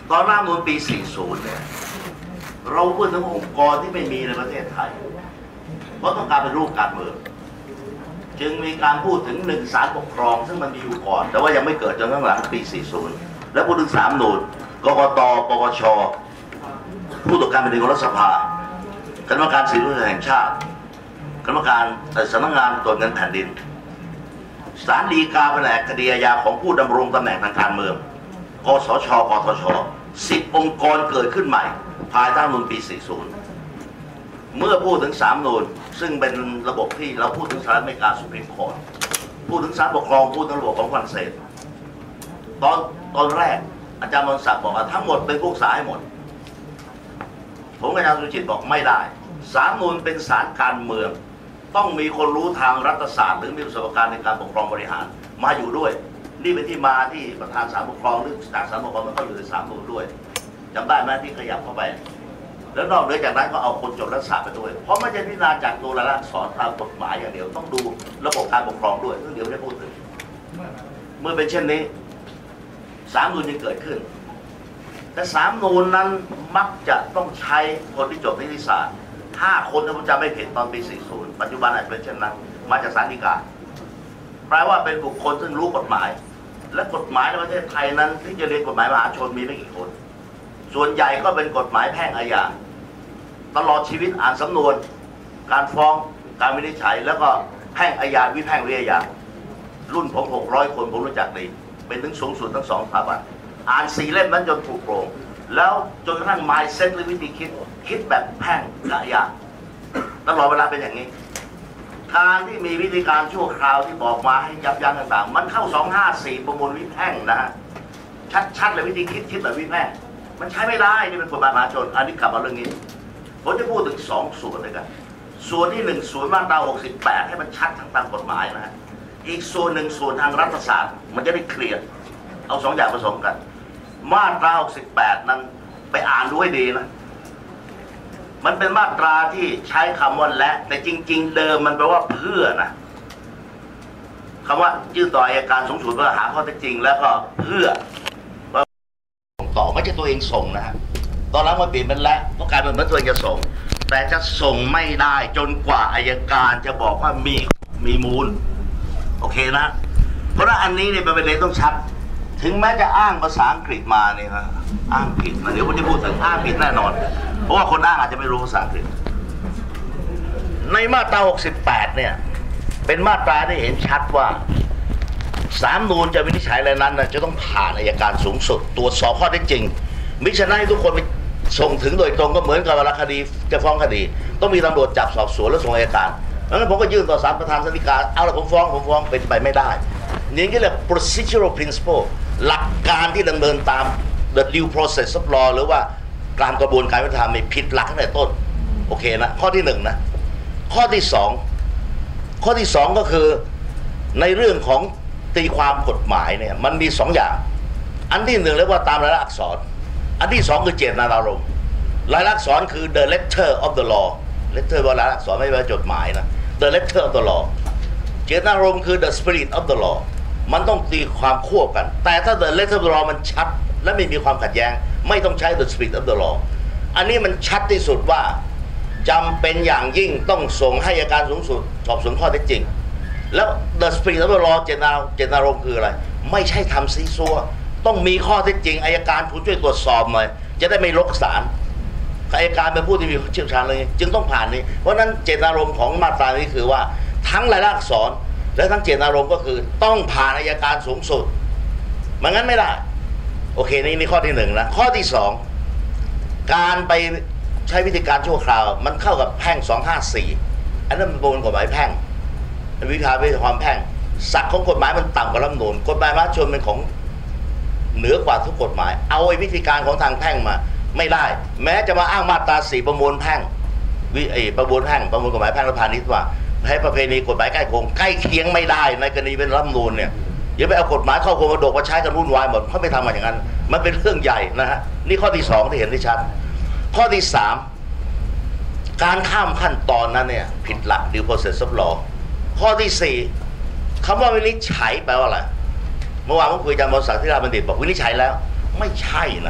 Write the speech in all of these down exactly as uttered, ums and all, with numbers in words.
ตอนรัฐธรรมนูญปีสี่สิบเนี่ยเราพูดถึงองค์กรที่ไม่มีในประเทศไทยเพราะต้องการเป็นรูปการเมืองจึงมีการพูดถึงหนึ่งศาลปกครองซึ่งมันมีอยู่ก่อนแต่ว่ายังไม่เกิดจนตั้งหลังปีสี่สิบแล้วพูดถึงสามนูนกกตปปชผู้ตรวจการแผ่นดินของรัฐสภาคณะกรรมการสิทธิมนุษยชนแห่งชาติคณะกรรมการสำนักงานตรวจเงินแผ่นดินศาลฎีกาแผนกคดีอาญาของผู้ดำรงตำแหน่งทางการเมืองกสชกทชสิบองค์กรเกิดขึ้นใหม่ภายใต้รัฐธรรมนูญปีสี่สิบเมื่อพูดถึงสามนูนซึ่งเป็นระบบที่เราพูดถึงสหรัฐอเมริกาสุพรีมคอร์ตพูดถึงศาลปกครองพูดถึงระบบของฝรั่งเศสตอนตอนแรกอาจารย์มนศักดิ์บอกว่าทั้งหมดเป็นพวกสายหมดผมกับอาจารย์สุจิตบอกไม่ได้ศาลนูนเป็นศาลการเมืองต้องมีคนรู้ทางรัฐศาสตร์หรือมีประสบการณ์ในการปกครองบริหารมาอยู่ด้วยนี่เป็นที่มาที่ประธานศาลปกครองหรือจากศาลปกครองมันก็อยู่ในศาลนูนด้วยจำได้ไหมที่ขยับเข้าไปแล้วนอกเหนือจากนั้นก็เอาคนจบรัฐศาสตร์ไปด้วยเพราะไม่ใช่พิจารณาจากตัวรายลักษณ์อักษรตามกฎหมายอย่างเดียวต้องดูระบบการปกครองด้วยซึ่งเดี๋ยวไม่ได้พูดถึงเมื่อเป็นเช่นนี้สามนูนยังเกิดขึ้นแต่สามนูนนั้นมักจะต้องใช้คนที่จบนิติศาสตร์ห้าคนถ้าผมจำไม่ผิดตอนปีสี่สิบปัจจุบันอาจเป็นเช่นนั้นมาจากศาลฎีกาแปลว่าเป็นบุคคลซึ่งรู้กฎหมายและกฎหมายในประเทศไทยนั้นที่จะเรียนกฎหมายมหาชนมีไม่กี่คนส่วนใหญ่ก็เป็นกฎหมายแพ่งอาญาตลอดชีวิตอ่านสำนวนการฟ้องการวินิจฉัยแล้วก็แพ่งอาญาวิแพ่งวิอาญารุ่นผมหกร้อยคนผมรู้จักดีเป็นถึงสูงสุดทั้งสองสถาบันอ่านสี่เล่มนั้นจนถูกโปร่งแล้วจนกระทั่ง mindset หรือวิธีคิดคิดแบบแพ่งอาญาตลอดเวลาเป็นอย่างนี้การที่มีวิธีการชั่วคราวที่บอกมาให้ยับยั้งต่างๆมันเข้าสองห้าสี่ประมวลวิแพ่งนะฮะชัดๆเลยวิธีคิดคิดแบบวิแพ่งมันใช้ไม่ได้นี่เป็นกฎหมายมหาชนอันนี้กลับมาเรื่องนี้ผมจะพูดถึงสองส่วนเลยกันส่วนที่หนึ่งส่วนมาตราหกสิบแปดให้มันชัดทางตามกฎหมายนะฮะอีกส่วนหนึ่งส่วนทางรัฐศาสตร์มันจะได้เคลียร์เอาสองอย่างผสมกันมาตราหกสิบแปดนั้นไปอ่านดูให้ดีนะมันเป็นมาตราที่ใช้คำว่าและแต่จริงๆเดิมมันแปลว่าเพื่อนะคำว่ายื่นต่ออัยการสูงสุดเพื่อหาข้อเท็จจริงแล้วก็เพื่อต่อไม่ใช่ตัวเองส่งนะฮะตอนหลังมาเปลี่ยนเป็นและต้องกลายเป็นเหมือนตัวเองจะส่งแต่จะส่งไม่ได้จนกว่าอัยการจะบอกว่ามีมีมูลโอเคนะเพราะว่าอันนี้เนี่ยเป็นประเด็นต้องชัดถึงแม้จะอ้างภาษาอังกฤษมาเนี่ยนะอ้างผิดนะเดี๋ยวผมจะพูดถึงอ้างผิดแน่นอนเพราะว่าคนอ้างอาจจะไม่รู้ภาษาอังกฤษในมาตราหกสิบแปดเนี่ยเป็นมาตราที่เห็นชัดว่าศาลนูนจะวินิจฉัยอะไรนั้นนะจะต้องผ่านอัยการสูงสุดตรวจสอบข้อเท็จจริงมิฉะนั้นให้ทุกคนไปส่งถึงโดยตรงก็เหมือนกับเวลาคดีจะฟ้องคดีต้องมีตำรวจจับสอบสวนแล้วส่งอัยการดังนั้นผมก็ยื่นต่อศาลประธานศาลฎีกาเอาละผมฟ้องผมฟ้องเป็นไปไม่ได้นี่ก็เรียก procedural principle หลักการที่ดำเนินตาม the due process of law หรือว่าการกระบวนการยุติธรรมมีผิดหลักตั้งแต่ต้นโอเคนะข้อที่หนึ่งนะข้อที่สองข้อที่สองก็คือในเรื่องของตีความกฎหมายเนี่ยมันมีสองอย่างอันที่หนึ่งเรียกว่าตามรายลักษณ์อักษรอันที่สองคือเจตนารมณ์รายลักษณ์อักษรคือ the letter of the law letter ว่ารายลักษณ์อักษรไม่ใช่จดหมายนะ the letter of the law เจตนารมณ์คือ the spirit of the law มันต้องตีความควบกันแต่ถ้า the letter of the law มันชัดและไม่มีความขัดแย้งไม่ต้องใช้ the spirit of the law อันนี้มันชัดที่สุดว่าจำเป็นอย่างยิ่งต้องส่งให้อัยการสูงสุดสอบสวนข้อเท็จจริงแล้ว the spirit of the law เจตนาเจตนารมณ์คืออะไรไม่ใช่ทำซีซัวต้องมีข้อเท็จจริงอัยการผู้ช่วยตรวจสอบหน่อยจะได้ไม่ลกศาลอัยการเป็นผู้ที่มีเชี่ยวชาญเลยจึงต้องผ่านนี้เพราะนั้นเจตนารมณ์ของมาตรานี้คือว่าทั้งรายลักษณ์อักษรและทั้งเจตนารมณ์ก็คือต้องผ่านอัยการสูงสุดไม่งั้นไม่ได้โอเคนี่นี่ข้อที่หนึ่งนะข้อที่สองการไปใช้วิธีการชั่วคราวมันเข้ากับแพ่งสองห้าสี่อันนั้นเป็นกฎหมายแพ่งวิชาวิชาความแพ่งศักดิ์ของกฎหมายมันต่ำกว่ารัฐธรรมนูญกฎหมายมหาชนเป็นของเหนือกว่าทุกกฎหมายเอาไอ้วิธีการของทางแพ่งมาไม่ได้แม้จะมาอ้างมาตราสี่ประมวลแพ่งวิไอประมวลแพ่งประมวลกฎหมายแพ่งและพาณิชย์ว่าให้ประเพณีกฎหมายใกล้โคงใกล้เคียงไม่ได้ในกรณีเป็นรัฐธรรมนูญเนี่ยอย่าไปเอากฎหมายเข้าโครงกระดูกมาใช้กันวุ่นวายหมดเขาไม่ทำมาอย่างนั้นมันเป็นเรื่องใหญ่นะฮะนี่ข้อที่สองที่เห็นได้ชัดข้อที่สามการข้ามขั้นตอนนั้นเนี่ยผิดหลัก due process of law ข้อที่สี่คำว่าวินิจฉัยแปลว่าอะไรเมื่อวานผมคุยกับอาจารย์มนศักดิ์ที่ราชบัณฑิตบอกวินิจฉัยแล้วไม่ใช่นะ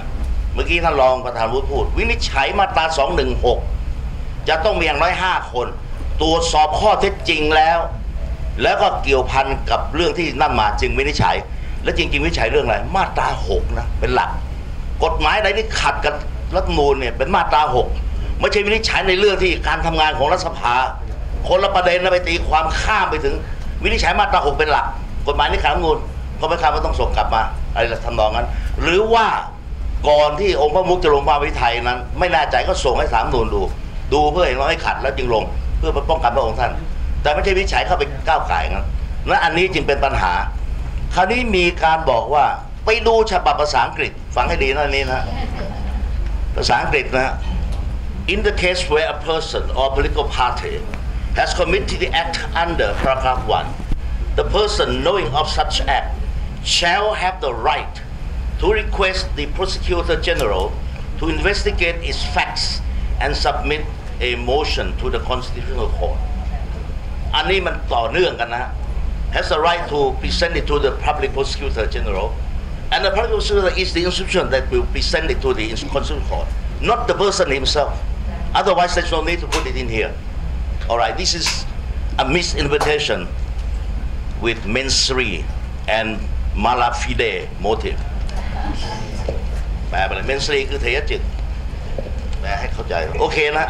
เมื่อกี้ท่านรองประธานวุฒิพูดวินิจฉัยมาตราสองหนึ่งหกจะต้องมีอย่างน้อยห้าคนตรวจสอบข้อเท็จจริงแล้วแล้วก็เกี่ยวพันกับเรื่องที่นั่นมาจึงวินิจฉัยและจริงๆวินิจฉัยเรื่องอะไรมาตราหกนะเป็นหลักกฎหมายใดที่ขัดกับรัฐธรรมนูญเนี่ยเป็นมาตราหกไม่ใช่วินิจฉัยในเรื่องที่การทำงานของรัฐสภาคนละประเด็นนะไปตีความข้ามไปถึงวินิจฉัยมาตราหกเป็นหลักกฎหมายนี้ขัดรัฐธรรมนูญก็ไม่คาดว่าต้องส่งกลับมาอะไรทำนองนั้นหรือว่าก่อนที่องค์พระมุขจะลงมาวิไทยนั้นไม่แน่ใจก็ส่งให้ศาลรัฐธรรมนูญดูดูเพื่อเห็นว่าไม่ขัดแล้วจึงลงเพื่อป้องกันพระองค์ท่านแต่ไม่ใช่วินิจฉัยเข้าไปก้าวไก่นั้นและอันนี้จึงเป็นปัญหาคราวนี้มีการบอกว่าไปดูฉบับภาษาอังกฤษฟังให้ดีนะนี้นะภาษาอังกฤษนะ In the case where a person or political party has committed the act under paragraph one the person knowing of such act shall have the right to request the prosecutor general to investigate its facts and submit a motion to the constitutional court อันนี้มันต่อเนื่องกันนะ has the right to present it to the public prosecutor general and the public prosecutor is the institution that will present it to the constitutional court not the person himself otherwise there's no need to put it in here alright this is a misinterpretation with mensri and malafide motive แปลไปเลย mensri คือเทยจิตแปลให้เข้าใจโอเคนะ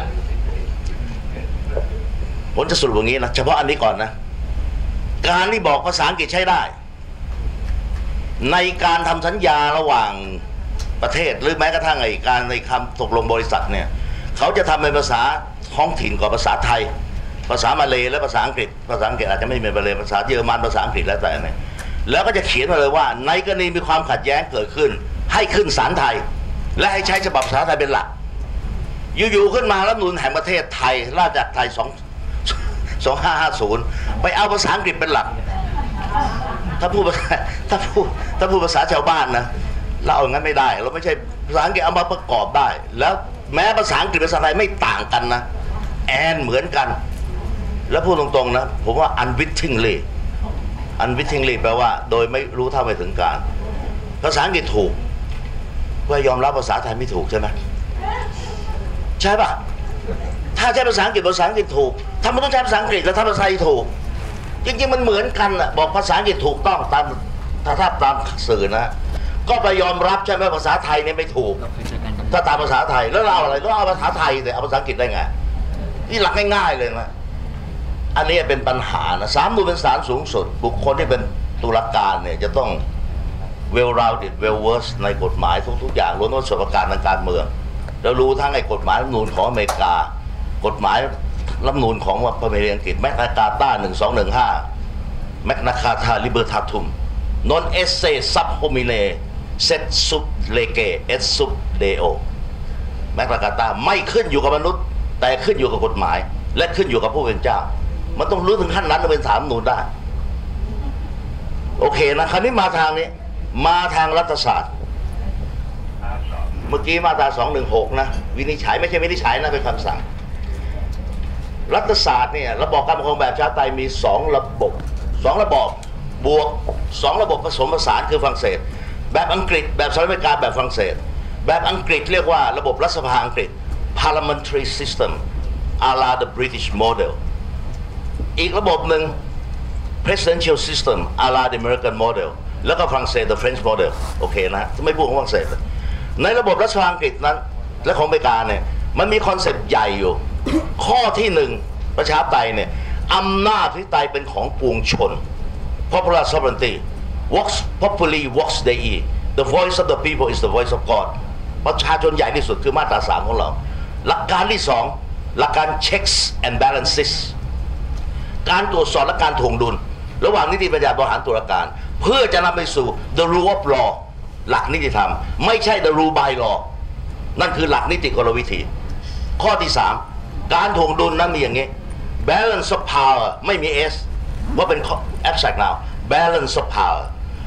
ผมจะสรุปอย่างนี้นะเฉพาะอันนี้ก่อนนะการที่บอกภาษาอังกฤษใช้ได้ในการทำสัญญาระหว่างประเทศหรือแม้กระทั่งไอ้การในคำตกลงบริษัทเนี่ยเขาจะทำเป็นภาษาท้องถิ่นกว่าภาษาไทยภาษามาเลย์และภาษาอังกฤษภาษาอังกฤษอาจจะไม่เป็นมาเลย์ภาษาเยอรมันภาษาอังกฤษแล้วแต่เนี่ยแล้วก็จะเขียนมาเลยว่าในกรณีมีความขัดแย้งเกิดขึ้นให้ขึ้นศาลไทยและให้ใช้ฉบับภาษาไทยเป็นหลักอยู่ๆขึ้นมารัฐธรรมนูญแห่งประเทศไทยราชอาณาจักรไทยสองสองห้าห้าศูนย์ไปเอาภาษาอังกฤษเป็นหลักถ้าพูดภาษาถ้าพูดถ้าพูดภาษาชาวบ้านนะเราเอางั้นไม่ได้เราไม่ใช่ภาษาอังกฤษเอามาประกอบได้แล้วแม้ภาษาอังกฤษภาษาไทยไม่ต่างกันนะแอนเหมือนกันแล้วพูดตรงๆนะผมว่า unwittingly unwittingly แปลว่าโดยไม่รู้เท่าไม่ถึงการภาษาอังกฤษถูกก็ยอมรับภาษาไทยไม่ถูกใช่ไหมใช่ป่ะถ้าใช้ภาษาอังกฤษภาษาอังกฤษถูกทำไมต้องใช้ภาษาอังกฤษแล้วถ้าภาษาไทยถูกจริงๆมันเหมือนกันแหละบอกภาษาอังกฤษถูกต้องตามถ้าถ้าตามสื่อนะก็ไปยอมรับใช่ไหมภาษาไทยเนี่ยไม่ถูกถ้าตามภาษาไทยแล้วเราอะไรก็เอาภาษาไทยแต่เอาภาษาอังกฤษได้ไงนี่หลักง่ายๆเลยนะอันนี้เป็นปัญหานะศาลรัฐธรรมนูญเป็นศาลสูงสุดบุคคลที่เป็นตุลาการเนี่ยจะต้อง well rounded well versed ในกฎหมายทุกๆอย่างรวมทั้งประสบการณ์ทางการเมืองแล้วรู้ทั้งไอ้กฎหมายรัฐธรรมนูญของอเมริกากฎหมายรัฐธรรมนูญของประเทศอังกฤษแมกนาคาตาหนึ่งสองหนึ่งห้าแมกนาคาตาลิเบอร์ทาตุมนอนเอเซซับโฮมิเนเซตซุปเลเกเอสซุปเดโอแมกนาคาตาไม่ขึ้นอยู่กับมนุษย์แต่ขึ้นอยู่กับกฎหมายและขึ้นอยู่กับผู้เป็นเจ้ามันต้องรู้ถึงขั้นนั้นเป็นศาลรัฐธรรมนูญได้โอเคนะคราวนี้มาทางนี้มาทางรัฐศาสตร์เมื่อกี้มาตราสองหนึ่งหกนะวินิจฉัยไม่ใช่วินิจฉัยนะเป็นคำสั่งรัฐศาสตร์เนี่ยระบอบการปกครองแบบประชาธิปไตยมีสองระบบสองระบบบวกสองระบบผสมผสานคือฝรั่งเศสแบบอังกฤษแบบสหรัฐอเมริกาแบบฝรั่งเศสแบบอังกฤษเรียกว่าระบบรัฐสภาอังกฤษ parliamentary system a la the British model อีกระบบหนึ่ง presidential system a la the American model แล้วก็ฝรั่งเศส the French model โอเคนะไม่พูดของฝรั่งเศสในระบบรัฐสภาอังกฤษนั้นและของอเมริกาเนี่ยมันมีคอนเซ็ปต์ใหญ่อยู่ข้อที่หนึ่งประชาธิปไตยเนี่ยอำนาจอธิปไตยเป็นของปวงชน popular sovereignty vox populi vox dei the voice of the people is the voice of God ประชาชนใหญ่ที่สุดคือมาตราสามของเราหลักการที่สองหลักการ checks and balances การตรวจสอบและการถ่วงดุลระหว่างนิติบัญญัติบริหารตุลาการเพื่อจะนำไปสู่ the rule of law หลักนิติธรรมไม่ใช่ the rule by law นั่นคือหลักนิติกลวิธีข้อที่สามการถ่วงดุลนั้นมีอย่างนี้ balance of power ไม่มี s ว่าเป็น abstract now balance of power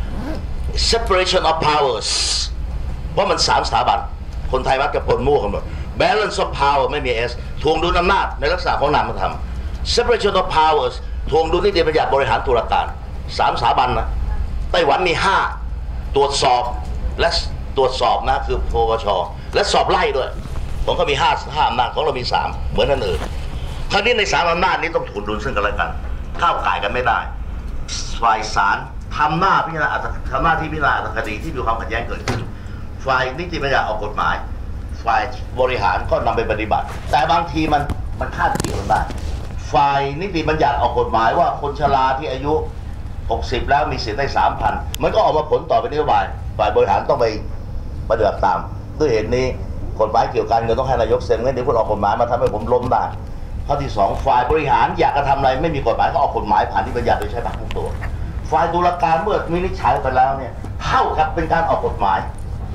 separation of powers เพราะมันสามสถาบันคนไทยมักจะปนมั่วกันหมด balance of power ไม่มี s ถ่วงดุลอำนาจในลักษณะของนามธรรม separation of powers ถ่วงดุลนิติบัญญัติบริหารตุลาการสามสถาบันนะไต้หวันมีห้าตรวจสอบและตรวจสอบนะคือปปชและสอบไล่ด้วยผมก็มีห้าห้าอำนาจของเรามีสามเหมือนนั่นอื่นคราวนี้ในสามอำนาจนี้ต้องถูกดุลซึ่งกันและกันเข้าข่ายกันไม่ได้ฝ่ายศาลทำหน้าพิจารณาทำหน้าที่พิจารณาคดีที่มีความขัดแย้งเกิดขึ้นฝ่ายนิติบัญญัติออกกฎหมายฝ่ายบริหารก็นำไปปฏิบัติ แต่บางทีมันมันคาดเกี่ยวกันได้ฝ่ายนิติบัญญัติออกกฎหมายว่าคนชราที่อายุหกสิบแล้วมีสิทธิ์ได้ สามพัน มันก็ออกมาผลต่อไปนโยบายฝ่ายบริหารต้องไปปฏิบัติตามด้วยเหตุนี้กฎหมายเกี่ยวกับการเงินต้องให้นายกเซ็นงั้นเดี๋ยวคุณออกกฎหมายมาทำให้ผมล้มได้ข้อที่สองฝ่ายบริหารอยากจะทำอะไรไม่มีกฎหมายก็ออกกฎหมายผ่านนิติบัญญัติโดยใช้บัตรทุกตัวฝ่ายตุลาการเมื่อวินิจฉัยไปแล้วเนี่ยเท่ากับเป็นการออกกฎหมาย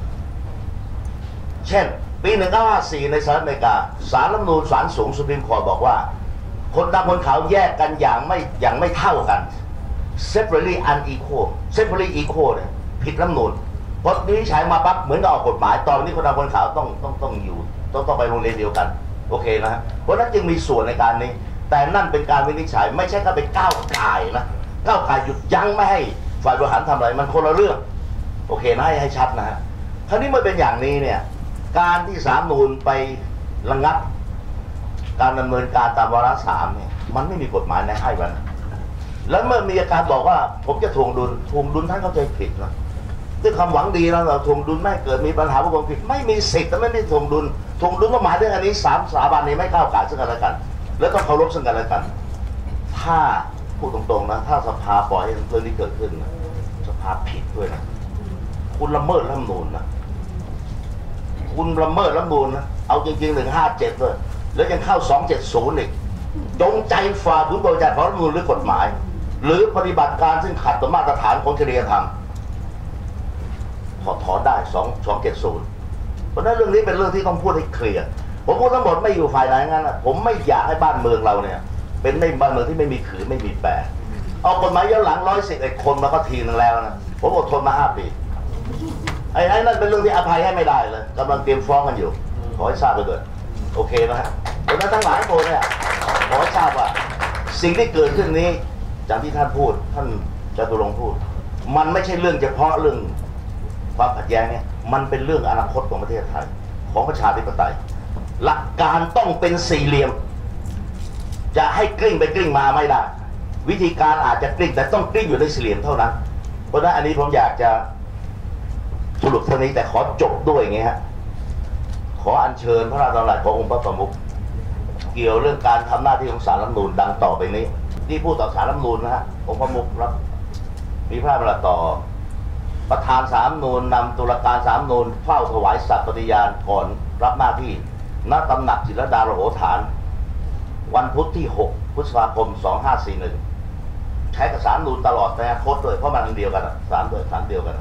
เช่นปีหนึ่งเก้าห้าสี่ในสหรัฐอเมริกาศาลรัฐธรรมนูญศาลสูงสุดสุพรีมคอร์ตบอกว่าคนดำคนขาวแยกกันอย่างไม่อย่างไม่เท่ากัน separately unequal separately equal เนี่ยผิดรัฐธรรมนูญพอวินิจฉัยมาปั๊บเหมือนกับออกกฎหมายตอนนี้คนดำคนขาวต้องต้องต้องอยู่ต้องต้องไปโรงเรียนเดียวกันโอเคนะฮะเพราะนั้นจึงมีส่วนในการนี้แต่นั่นเป็นการวินิจฉัยไม่ใช่ก็ไปก้าวไก่นะก้าวไก่หยุดยั้งไม่ให้ฝ่ายบริหารทำอะไรมันคนละเรื่องโอเคนะให้ให้ชัดนะฮะคราวนี้เมื่อเป็นอย่างนี้เนี่ยการที่ศาลนูนไประงับการดำเนินการตามวาระสามเนี่ยมันไม่มีกฎหมายในให้วันแล้วเมื่อมีอาการบอกว่าผมจะทวงดุลทวงดุลท่านเข้าใจผิดนะด้วยความหวังดีแล้วเราทวงดุลไม่เกิดมีปัญหาประกอบผิดไม่มีสิทธิ์แต่ไม่ได้ทวงดุลทวงดุลก็หมายถึงอันนี้สามสถาบันนี้ไม่เข้าข่ายซึ่งกันและกันแล้วต้องเคารพซึ่งกันและกันถ้าพูดตรงๆนะถ้าสภาปล่อยให้เรื่องนี้เกิดขึ้นนะสภาผิดด้วยนะคุณละเมิดรัฐธรรมนูญนะคุณละเมิดรัฐธรรมนูญนะเอาจริงๆหนึ่งห้าเจ็ดเลยแล้วยังเข้าสองเจ็ดศูนย์อีกจงใจฝ่าฝืนบทบัญญัติของรัฐธรรมนูญหรือกฎหมายหรือปฏิบัติการซึ่งขัดต่อมาตรฐานของจริยธรรมถอดถอนได้สองสองเจ็ดศูนย์เพราะนั้นเรื่องนี้เป็นเรื่องที่ต้องพูดให้เคลียร์ผมพูดทั้งหมดไม่อยู่ฝ่ายไหนงั้นนะผมไม่อยากให้บ้านเมืองเราเนี่ยเป็นไม่บ้านเมืองที่ไม่มีขืนไม่มีแปรออกกฎหมายย้อนหลังร้อยสิบเอ็ดคนมาก็ทีนึงแล้วนะผมอดทนมาห้าปีไอ้ไอ้นั่นเป็นเรื่องที่อภัยให้ไม่ได้เลยกำลังเตรียมฟ้องกันอยู่ขอให้ทราบไปด้วยโอเคนะฮะเพราะนั้นทั้งหลายคนเนี่ยขอให้ทราบว่าสิ่งที่เกิดขึ้นนี้จากที่ท่านพูดท่านจตุรงค์พูดมันไม่ใช่เรื่องเฉพาะเรื่องความขัดแย้งเนี่ยมันเป็นเรื่องอนาคตของประเทศไทยของประชาธิปไตยหลักการต้องเป็นสี่เหลี่ยมจะให้กลิ้งไปกลิ้งมาไม่ได้วิธีการอาจจะกลิ้งแต่ต้องกลิ้งอยู่ในสี่เหลี่ยมเท่านั้นเพราะฉะนั้นอันนี้ผมอยากจะสรุปเท่านี้แต่ขอจบด้วยอย่างงี้ฮะขออัญเชิญพระราชดำรัสขององค์พระประมุขเกี่ยวเรื่องการทำหน้าที่ของศาลรัฐธรรมนูญดังต่อไปนี้ที่พูดต่อศาลรัฐธรรมนูญนะฮะองค์พระประมุขรับมีพระราชดำรัสต่อประธานศาลรัฐธรรมนูญนำตุลาการศาลรัฐธรรมนูญเฝ้าถวายสัตย์ปฏิญาณก่อนรับหน้าที่ณตำหนักจิตรลดาโลโหฐานวันพุธที่หกพฤษภาคมสองห้าสี่หนึ่งใช้กับศาลรัฐธรรมนูญตลอดในอนาคตด้วยเพราะมันอันเดียวกันศาลด้วยศาลเดียวกัน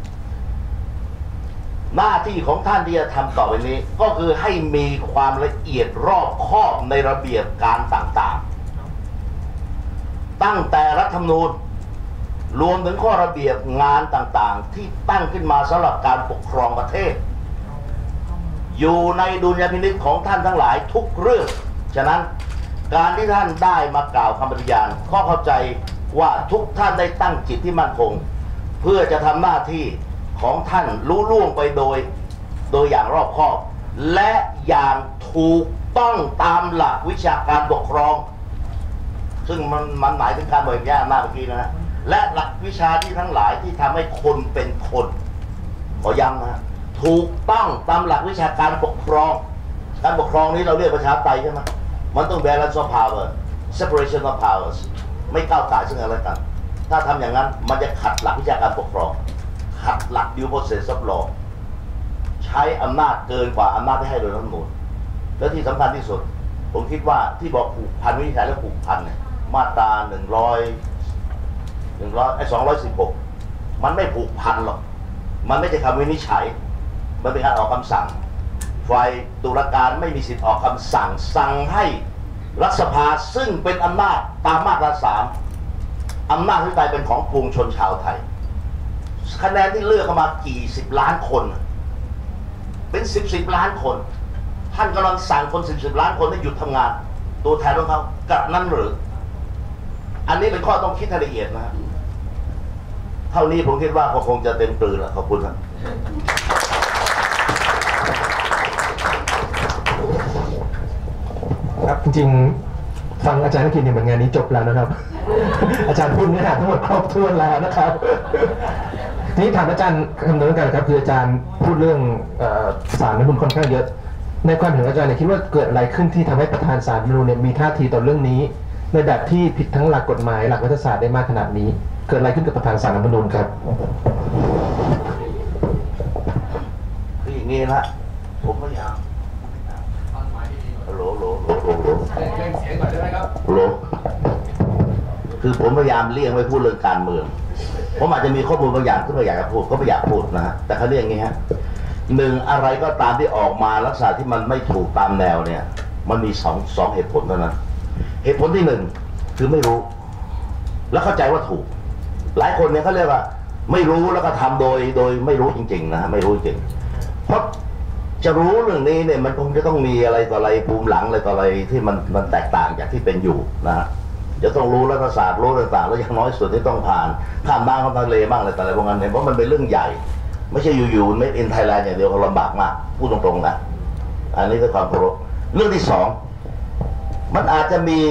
หน้าที่ของท่านที่จะทำต่อไปนี้ก็คือให้มีความละเอียดรอบคอบในระเบียบการต่างๆตั้งแต่รัฐธรรมนูญรวมถึงข้อระเบียบงานต่างๆที่ตั้งขึ้นมาสำหรับการปกครองประเทศอยู่ในดุลยพินิจของท่านทั้งหลายทุกเรื่องฉะนั้นการที่ท่านได้มากล่าวคำปฏิญาณข้อเข้าใจว่าทุกท่านได้ตั้งจิตที่มั่นคงเพื่อจะทำหน้าที่ของท่านรู้ล่วงไปโดยโดยอย่างรอบคอบและอย่างถูกต้องตามหลักวิชาการปกครองซึ่งมันมันหมายถึงการบริหารอำนาจเมื่อกี้นะฮะและหลักวิชาที่ทั้งหลายที่ทำให้คนเป็นคนขอย้ำนะถูกต้องตามหลักวิชาการปกครองการปกครองนี้เราเรียกประชาธิปไตยใช่ไหมมันต้อง balance of power separation of powers ไม่ก้าวก่ายซึ่งกันและกันถ้าทำอย่างนั้นมันจะขัดหลักวิชาการปกครองขัดหลัก due process of law ใช้อำนาจเกินกว่าอำนาจที่ให้โดยรัฐธรรมนูญและที่สำคัญที่สุดผมคิดว่าที่บอกผูกพันวินิจฉัยและผูกพันเนี่ยมาตราหนึ่งร้อยหนึ่งร้อยไอ้สองร้อยสิบหกมันไม่ผูกพันหรอกมันไม่ใช่คำวินิจฉัยมันเป็นการออกคำสั่งฝ่ายตุลาการไม่มีสิทธิ์ออกคำสั่งสั่งให้รัฐสภาซึ่งเป็นอำนาจตามมาตราสามอำนาจที่ใดเป็นของปวงชนชาวไทยคะแนนที่เลือกมากี่สิบล้านคนเป็นสิบสิบล้านคนท่านกำลังสั่งคนสิบสิบล้านคนให้หยุดทำงานตัวแทนของเขากับนั้นหรืออันนี้เป็นข้อต้องคิดให้ละเอียดนะเท่านี้ผมคิดว่าคงจะเต็มปรือแล้วขอบคุณครับริงๆฟังอาจารย์นักกิจเนี่ยเหมือนงานนี้จบแล้วนะครับ อาจารย์พูดเนื้อหาทั้งหมดครบถ้วนแล้วนะครับทีนี้ถามอาจารย์คำนึงกันครับคืออาจารย์พูดเรื่องศาลรัฐธรรมนูญค่อนข้างเยอะในความเห็นอาจารย์เนี่ยคิดว่าเกิดอะไรขึ้นที่ทำให้ประธานศาลรัฐธรรมนูญเนี่ยมีท่าทีต่อเรื่องนี้ในแบบที่ผิดทั้งหลักกฎหมายหลักรัฐศาสตร์ได้มากขนาดนี้เกิดอะไรขึ้นกับประธานศาลรัฐธรรมนูญครับคืออย่างนี้นะผมพยายามโหลโหลโหลโหลโหลเสียงก่อนได้ไหมครับโหลคือผมพยายามเลี่ยงไม่พูดเรื่องการเมืองผมอาจจะมีข้อมูลบางอย่างที่ไม่อยากจะพูดก็ไม่อยากพูดนะฮะแต่เขาเรียกอย่างนี้ฮะหนึ่งอะไรก็ตามที่ออกมาลักษณะที่มันไม่ถูกตามแนวเนี่ยมันมีสองสองเหตุผลเท่านั้นเหตุผลที่หนึ่งคือไม่รู้แล้วเข้าใจว่าถูกหลายคนเนี่ยเขาเรียกว่าไม่รู้แล้วก็ทำโดยโดยไม่รู้จริงๆนะไม่รู้จริงเพราะจะรู้เรื่องนี้เนี่ยมันคงจะต้องมีอะไรต่ออะไรภูมิหลังอะไรต่ออะไรที่มันมันแตกต่างจากที่เป็นอยู่นะฮะจะต้องรู้รัฐศาสตร์รู้ต่างๆแล้วอย่างน้อยสุดที่ต้องผ่านข้ามน้ำข้ามทะเลบ้างอะไรแต่อะไรพวกนั้นเนี่ยเพราะมันเป็นเรื่องใหญ่ไม่ใช่อยู่ๆไม่เอ็นไทยแลนด์อย่างเดียวเขาลำบากมากพูดตรงๆนะอันนี้คือความเคารพเรื่องที่สองมันอาจจะมี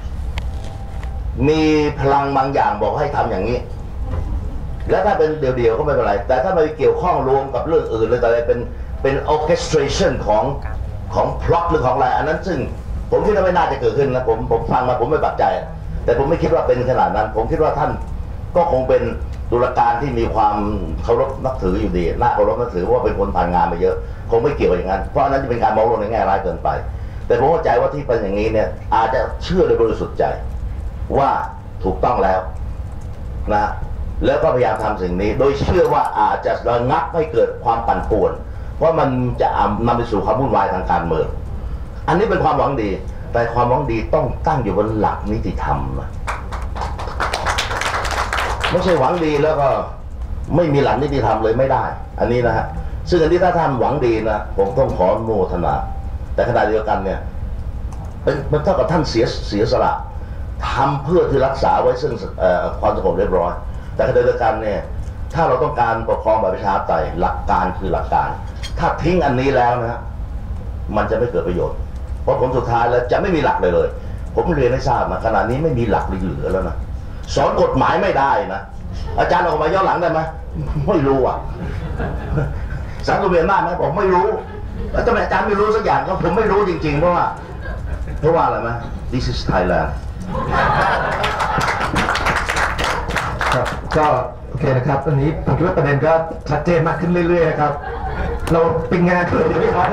มีพลังบางอย่างบอกให้ทำอย่างนี้แล้วถ้าเป็นเดี่ยวๆก็ไม่เป็นไรแต่ถ้าไปเกี่ยวข้องรวมกับเรื่องอื่นเลยแต่อะไรเป็นเป็น orchestration ของของ plot หรือของอะไรอันนั้นซึ่งผมคิดว่าไม่น่าจะเกิดขึ้นนะผมผมฟังมาผมไม่ปักใจแต่ผมไม่คิดว่าเป็นขนาดนั้นผมคิดว่าท่านก็คงเป็นตุลาการที่มีความเคารพนับถืออยู่ดีน่าเคารพนับถือเพราะว่าเป็นคนผ่านงานมาเยอะคงไม่เกี่ยวอย่างนั้นเพราะอันนั้นจะเป็นการมองโลกในแง่ร้ายเกินไปแต่ผมเข้าใจว่าที่เป็นอย่างนี้เนี่ยอาจจะเชื่อโดยบริสุทธิ์ใจว่าถูกต้องแล้วนะแล้วก็พยายามทำสิ่งนี้โดยเชื่อว่าอาจจะระงับให้เกิดความปั่นป่วนเพราะมันจะนำไปสู่ความวุ่นวายทางการเมืองอันนี้เป็นความหวังดีแต่ความหวังดีต้องตั้งอยู่บนหลักนิติธรรมนะไม่ใช่หวังดีแล้วก็ไม่มีหลักนิติธรรมเลยไม่ได้อันนี้นะฮะซึ่งอันนี้ถ้าท่านหวังดีนะผมต้องขออนุโมทนาแต่ขณะเดียวกันเนี่ยเป็นมันเท่ากับท่านเสียเสียสละทำเพื่อที่รักษาไว้ซึ่งความสงบเรียบร้อยแต่ขณะเดียวกันเนี่ยถ้าเราต้องการปกครองแบบประชาธิปไตยหลักการคือหลักการถ้าทิ้งอันนี้แล้วนะมันจะไม่เกิดประโยชน์เพราะผลสุดท้ายแล้วจะไม่มีหลักเลยเลยผมเรียนให้ทราบนะขณะนี้ไม่มีหลักเหลือแล้วนะสอนกฎหมายไม่ได้นะอาจารย์ออกมาย้อนหลังได้ไหมไม่รู้อ่ะสังคมเรียนมากไหมผมไม่รู้แล้วทำไมอาจารย์ไม่รู้สักอย่างก็ผมไม่รู้จริงๆเพราะว่าเพราะว่าอะไรไหม This is Thailand ครับก็โอเคนะครับอันนี้ผมคิดว่าประเด็นก็ชัดเจนมากขึ้นเรื่อยๆนะครับเราเป็นงานเลยดีไหมครับ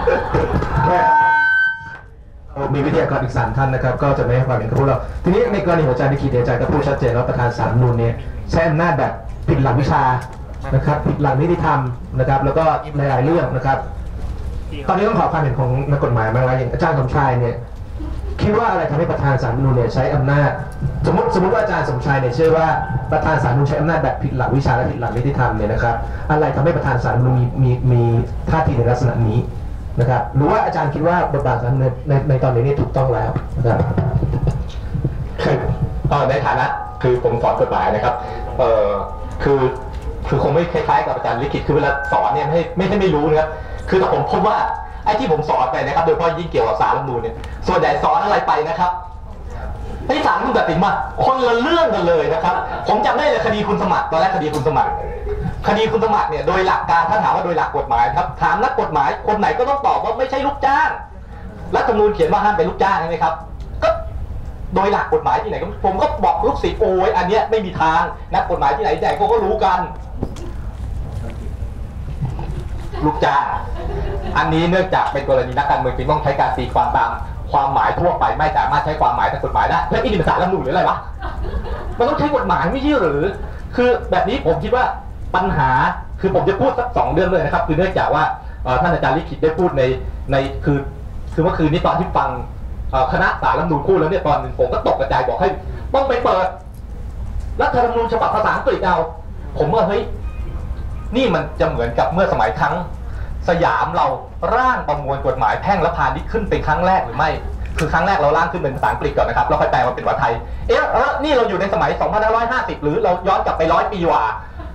มีวิทยากรอีกสามท่านนะครับก็จะไม่ให้ความเห็นกับพวกเราทีนี้ในกรณีของอาจารย์นิคิดอาจารย์ก็พูดชัดเจนว่าประธานศาลรัฐธรรมนูญเนี่ยใช้อำนาจแบบผิดหลักวิชานะครับผิดหลักนิติธรรมนะครับแล้วก็หลายๆเรื่องนะครับตอนนี้ต้องขอความเห็นของนักกฎหมายมาแล้วอย่างอาจารย์สมชายเนี่ยคิดว่าอะไรทำให้ประธานศาลรัฐธรรมนูญเนี่ยใช้อำนาจสมมติสมมติว่าอาจารย์สมชายเนี่ยเชื่อว่าประธานศาลรัฐธรรมนูญใช้อำนาจแบบผิดหลักวิชาและผิดหลักนิติธรรมเนี่ยนะครับอะไรทำให้ประธานศาลรัฐธรรมนูญมีมีมีท่าทีในลักษณะนี้นะครับหรือว่าอาจารย์คิดว่าบทบาทในในในตอนนี้นี่ถูกต้องแล้วนะครับคือในฐานะคือผมสอนกฎหมายนะครับเอ่อคือคือคงไม่คล้ายๆกับอาจารย์ลิขิตคือเวลาสอนเนี่ยไม่ไม่ใช่ไม่รู้นะครับคือแต่ผมพบว่าไอ้ที่ผมสอนไปนะครับโดยเฉพาะยิ่งเกี่ยวกับศาลรัฐธรรมนูญเนี่ยส่วนใหญ่สอนอะไรไปนะครับไอ้ศาลรัฐธรรมนูญตัดสินมาคนละเรื่องกันเลยนะครับผมจำได้เลยคดีคุณสมัครตอนแรกคดีคุณสมัครคดีคุณสมัครเนี่ยโดยหลักการถ้าถามว่าโดยหลักกฎหมายครับถามนักกฎหมายคนไหนก็ต้องตอบว่าไม่ใช่ลูกจ้างรัฐธรรมนูญเขียนว่าห้ามเป็นลูกจ้างใช่ไหมครับก็โดยหลักกฎหมายที่ไหนก็ผมก็บอกลูกศิษย์โอ้ยอันเนี้ยไม่มีทางนักกฎหมายที่ไหนที่ไหนก็รู้กันลูกจ้างอันนี้เนื่องจากเป็นกรณีนักการเมืองจึงต้องใช้การตีความตามความหมายทั่วไปไม่สามารถใช้ความหมายทางกฎหมายได้และอินิมสารรัฐธรรมนูญหรืออะไรวะมันต้องใช้กฎหมายไม่ใช่หรือคือแบบนี้ผมคิดว่าปัญหาคือผมจะพูดสักสองเรื่องเลยนะครับคือเนื่องจากว่าท่านอาจารย์ลิขิตได้พูดในในคือคือเมื่อคืนนี้ตอนที่ฟังคณะศาลรัฐธรรมนูญพูดแล้วเนี่ยตอนหนึ่งผมก็ตกกระจายบอกให้ต้องไปเปิดรัฐธรรมนูญฉบับภาษาอังกฤษเอาผมว่าเฮ้ยนี่มันจะเหมือนกับเมื่อสมัยครั้งสยามเราร่างประมวลกฎหมายแพ่งและพาณิชย์ขึ้นเป็นครั้งแรกหรือไม่คือครั้งแรกเราร่างขึ้นเป็นภาษาอังกฤษก่อนนะครับแล้วค่อยแปลมาเป็นภาษาไทยเอ๊ะนี่เราอยู่ในสมัยสองพันห้าร้อยห้าสิบหรือเราย้อนกลับไปร้อยปีกว่า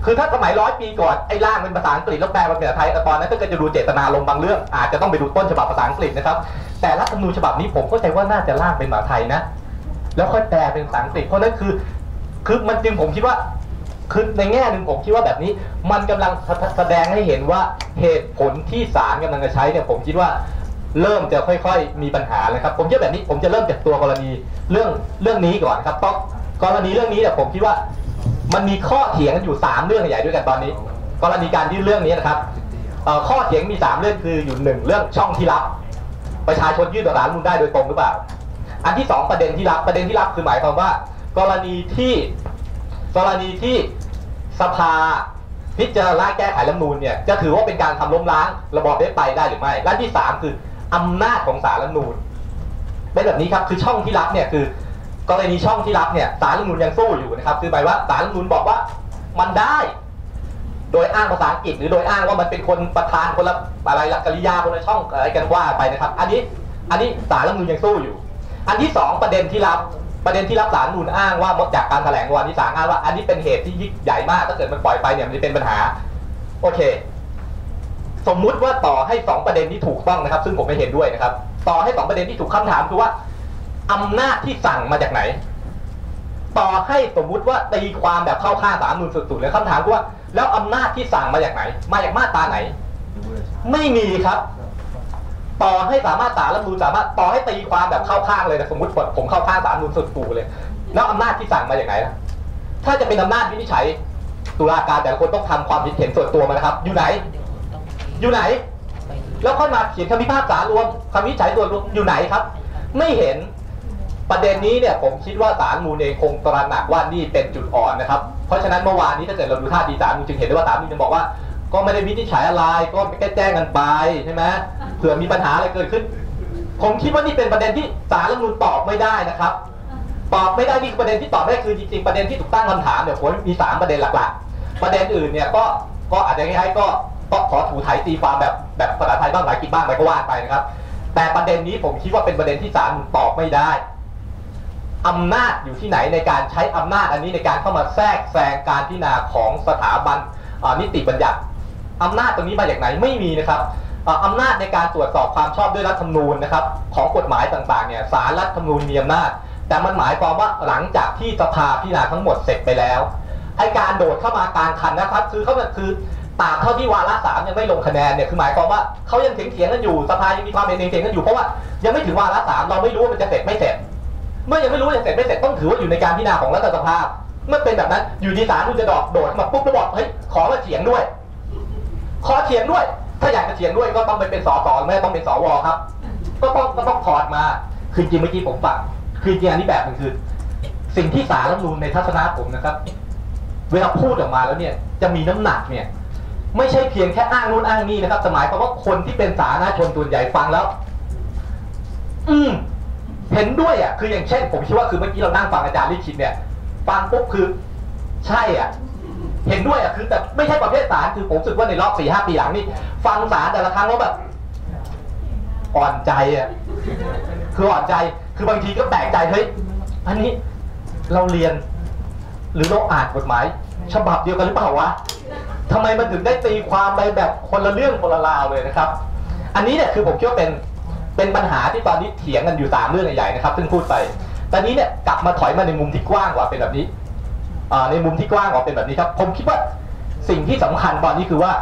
คือถ้าสมัยร้อยปีก่อนไอ้ร่างเป็นภาษาอังกฤษแล้วแปลมาเป็นภาษาไทยตอนนั้นก็จะดูเจตนาลมบางเรื่องอาจจะต้องไปดูต้นฉบับภาษาอังกฤษนะครับแต่รัฐธรรมนูญฉบับนี้ผมเข้าใจว่าน่าจะร่างเป็นภาษาไทยนะแล้วค่อยแปลเป็นภาษาอังกฤษเพราะนั้นคือคือมันจึงผมคิดว่าคือในแง่หนึ่งผมคิดว่าแบบนี้มันกำลังแสดงให้เห็นว่าเหตุผลที่ศาลกำลังจะใช้เนี่ยผมคิดว่าเริ่มจะค่อยๆมีปัญหาเลยครับผมคิดแบบนี้ผมจะเริ่มจากตัวกรณีเรื่องเรื่องนี้ก่อนครับเพราะกรณีเรื่องนี้เนี่ยผมคิดว่ามันมีข้อเถียงกันอยู่สามเรื่องใหญ่ด้วยกันตอนนี้กรณีการยื่นเรื่องนี้นะครับข้อเถียงมีสามเรื่องคืออยู่หนึ่งเรื่องช่องที่รับประชาชนยื่นต่อศาลรัฐธรรมนูญได้โดยตรงหรือเปล่าอันที่สองประเด็นที่รับประเด็นที่รับคือหมายความว่ากรณีที่กรณีที่สภาพิจารณาแก้ไขรัฐธรรมนูญเนี่ยจะถือว่าเป็นการทำล้มล้างระบอบได้ไปได้หรือไม่และที่สามคืออำนาจของศาลรัฐธรรมนูญเป็นแบบนี้ครับคือช่องที่รับเนี่ยคือกรณีช่องที่รับเนี่ยศาลรัฐธรรมนูญยังสู้อยู่นะครับคือหมายว่าศาลรัฐธรรมนูญบอกว่ามันได้โดยอ้างภาษาอังกฤษหรือโดยอ้างว่ามันเป็นคนประธานคนละอะไรละกริยาคนละช่องอะไรกันว่าไปนะครับอันนี้อันนี้ศาลรัฐธรรมนูญยังสู้อยู่อันที่สองประเด็นที่รับประเด็นที่รับศาลรัฐธรรมนูญอ้างว่าจากการแถลงวันที่ศาลอ้างว่าอันนี้เป็นเหตุที่ยิ่งใหญ่มากถ้าเกิดมันปล่อยไปเนี่ยมันจะเป็นปัญหาโอเคสมมุติว่าต่อให้สองประเด็นนี้ถูกต้องนะครับซึ่งผมไม่เห็นด้วยนะครับต่อให้สองประเด็นที่ถูกคำถามคือว่าอำนาจที่สั่งมาจากไหนต่อให้สมมุติว่าตีความแบบเข้าข้างศาลรัฐธรรมนูญสุดๆเลยคำถามคือว่าแล้วอำนาจที่สั่งมาจากไหนมาจากมาตราไหนไม่มีครับต่อให้สามารถศาลรัฐธรรมนูญสามารถต่อให้ตีความแบบเข้าข้างเลยแต่สมมติผมเข้าข้างศาลรัฐธรรมนูญสุดกูเลยแล้วอำนาจที่สั่งมาจากไหนล่ะถ้าจะเป็นอำนาจวินิจฉัยตุลาการแต่ละคนต้องทำความคิดเห็นส่วนตัวมานะครับอยู่ไหนอยู่ไหนแล้วค่อยมาเขียนคำพิพากษารวมคำวินิจฉัยส่วนรวมอยู่ไหนครับไม่เห็นประเด็นนี้เนี่ยผมคิดว่าศาลรัฐธรรมนูญเองคงตระหนักว่านี่เป็นจุดอ่อนนะครับเพราะฉะนั้นเมื่อวานนี้ถ้าเกิดเราดูท่าทีศาลรัฐธรรมนูญจึงเห็นได้ว่าศาลรัฐธรรมนูญจะบอกว่าก็ไม่ได้วินิจฉัยอะไรก็แค่แจ้งกันไปใช่ไหมเผื่อมีปัญหาอะไรเกิดขึ้นผมคิดว่านี่เป็นประเด็นที่ศาลรัฐธรรมนูญตอบไม่ได้นะครับตอบไม่ได้นี่คือประเด็นที่ตอบไม่ได้คือจริงๆประเด็นที่ถูกตั้งคำถามเนี่ยผมมีสามประเด็นหลักๆประเด็นอื่นเนี่ยก็ก็อาจจะคล้ายๆก็ต้องขอถูถ่ายตีความแบบแบบภาษาไทยบ้างหลายกิจบ้างไปก็ว่าไปนะครับแต่ประเด็นนี้ผมคิดว่าเป็นประเด็นที่ศาลตอบไม่ได้อำนาจอยู่ที่ไหนในการใช้อำนาจอันนี้ในการเข้ามาแทรกแซงการพิจารณาของสถาบันนิติบัญญัติอำนาจตรงนี้มาจากไหนไม่มีนะครับอำนาจในการตรวจสอบความชอบด้วยรัฐธรรมนูญนะครับของกฎหมายต่างๆเนี่ยศาลรัฐธรรมนูญมีอำนาจแต่มันหมายความว่าหลังจากที่สภาพิจารณาทั้งหมดเสร็จไปแล้วไอ้การโดดเข้ามากลางคันนะครับคือเขาคือตราบเท่าที่วาระสามยังไม่ลงคะแนนเนี่ยคือหมายความว่าเขายังเถียงๆกันอยู่สภายังมีความเห็นเถียงๆกันอยู่เพราะว่ายังไม่ถึงวาระสามเราไม่รู้ว่ามันจะเสร็จไม่เสร็จเมื่อยังไม่รู้ว่าจะเสร็จไม่เสร็จต้องถือว่าอยู่ในการพิจารณาของรัฐสภาเมื่อเป็นแบบนั้นอยู่ดีศาลคุณจะโดดโดดมาปุ๊บแล้วบอกเฮ้ยขอมาเถียงด้วยขอเถียงด้วยถ้าอยากจะเถียงด้วยก็ต้องไปเป็นสสไม่ต้องเป็นสวครับก็ต้องก็ต้องถอดมาคือจริงเมื่อกี้ผมฟังคือจริงอันนี้แบบมันคือสิ่งที่ศาลรัฐธรรมนูญในทัศนะผมนะครับเวลาพูดออกมาแล้วเนี่ยจะมีน้ำหนักเนี่ยไม่ใช่เพียงแค่อ้างนู่นอ้างนี่นะครับหมายความว่าคนที่เป็นสาธารณชนส่วนใหญ่ฟังแล้วอืมเห็นด้วยอ่ะคืออย่างเช่นผมคิดว่าคือเมื่อกี้เรานั่งฟังอาจารย์ลิขิตเนี่ยฟังปุ๊บคือใช่อ่ะเห็นด้วยอ่ะคือแต่ไม่ใช่ประเภทศาลคือผมรู้สึกว่าในรอบสี่ห้าปีหลังนี่ฟังศาลแต่ละครั้งแล้วแบบอ่อนใจอ่ะคืออ่อนใจคือบางทีก็แปลกใจเฮ้ยอันนี้เราเรียนหรือเราอ่านกฎหมายฉบับเดียวกันหรือเปล่าวะทำไมมันถึงได้ตีความไปแบบคนละเรื่องคนละราวเลยนะครับอันนี้เนี่ยคือผมคิดว่าเป็นเป็นปัญหาที่ตอนนี้เถียงกันอยู่สามเรื่องใหญ่ๆนะครับซึ่งพูดไปตอนนี้เนี่ยกลับมาถอยมาในมุมที่กว้างกว่าเป็นแบบนี้ในมุมที่กว้างกว่าเป็นแบบนี้ครับผมคิดว่าสิ่งที่สำคัญตอนนี้คือว่า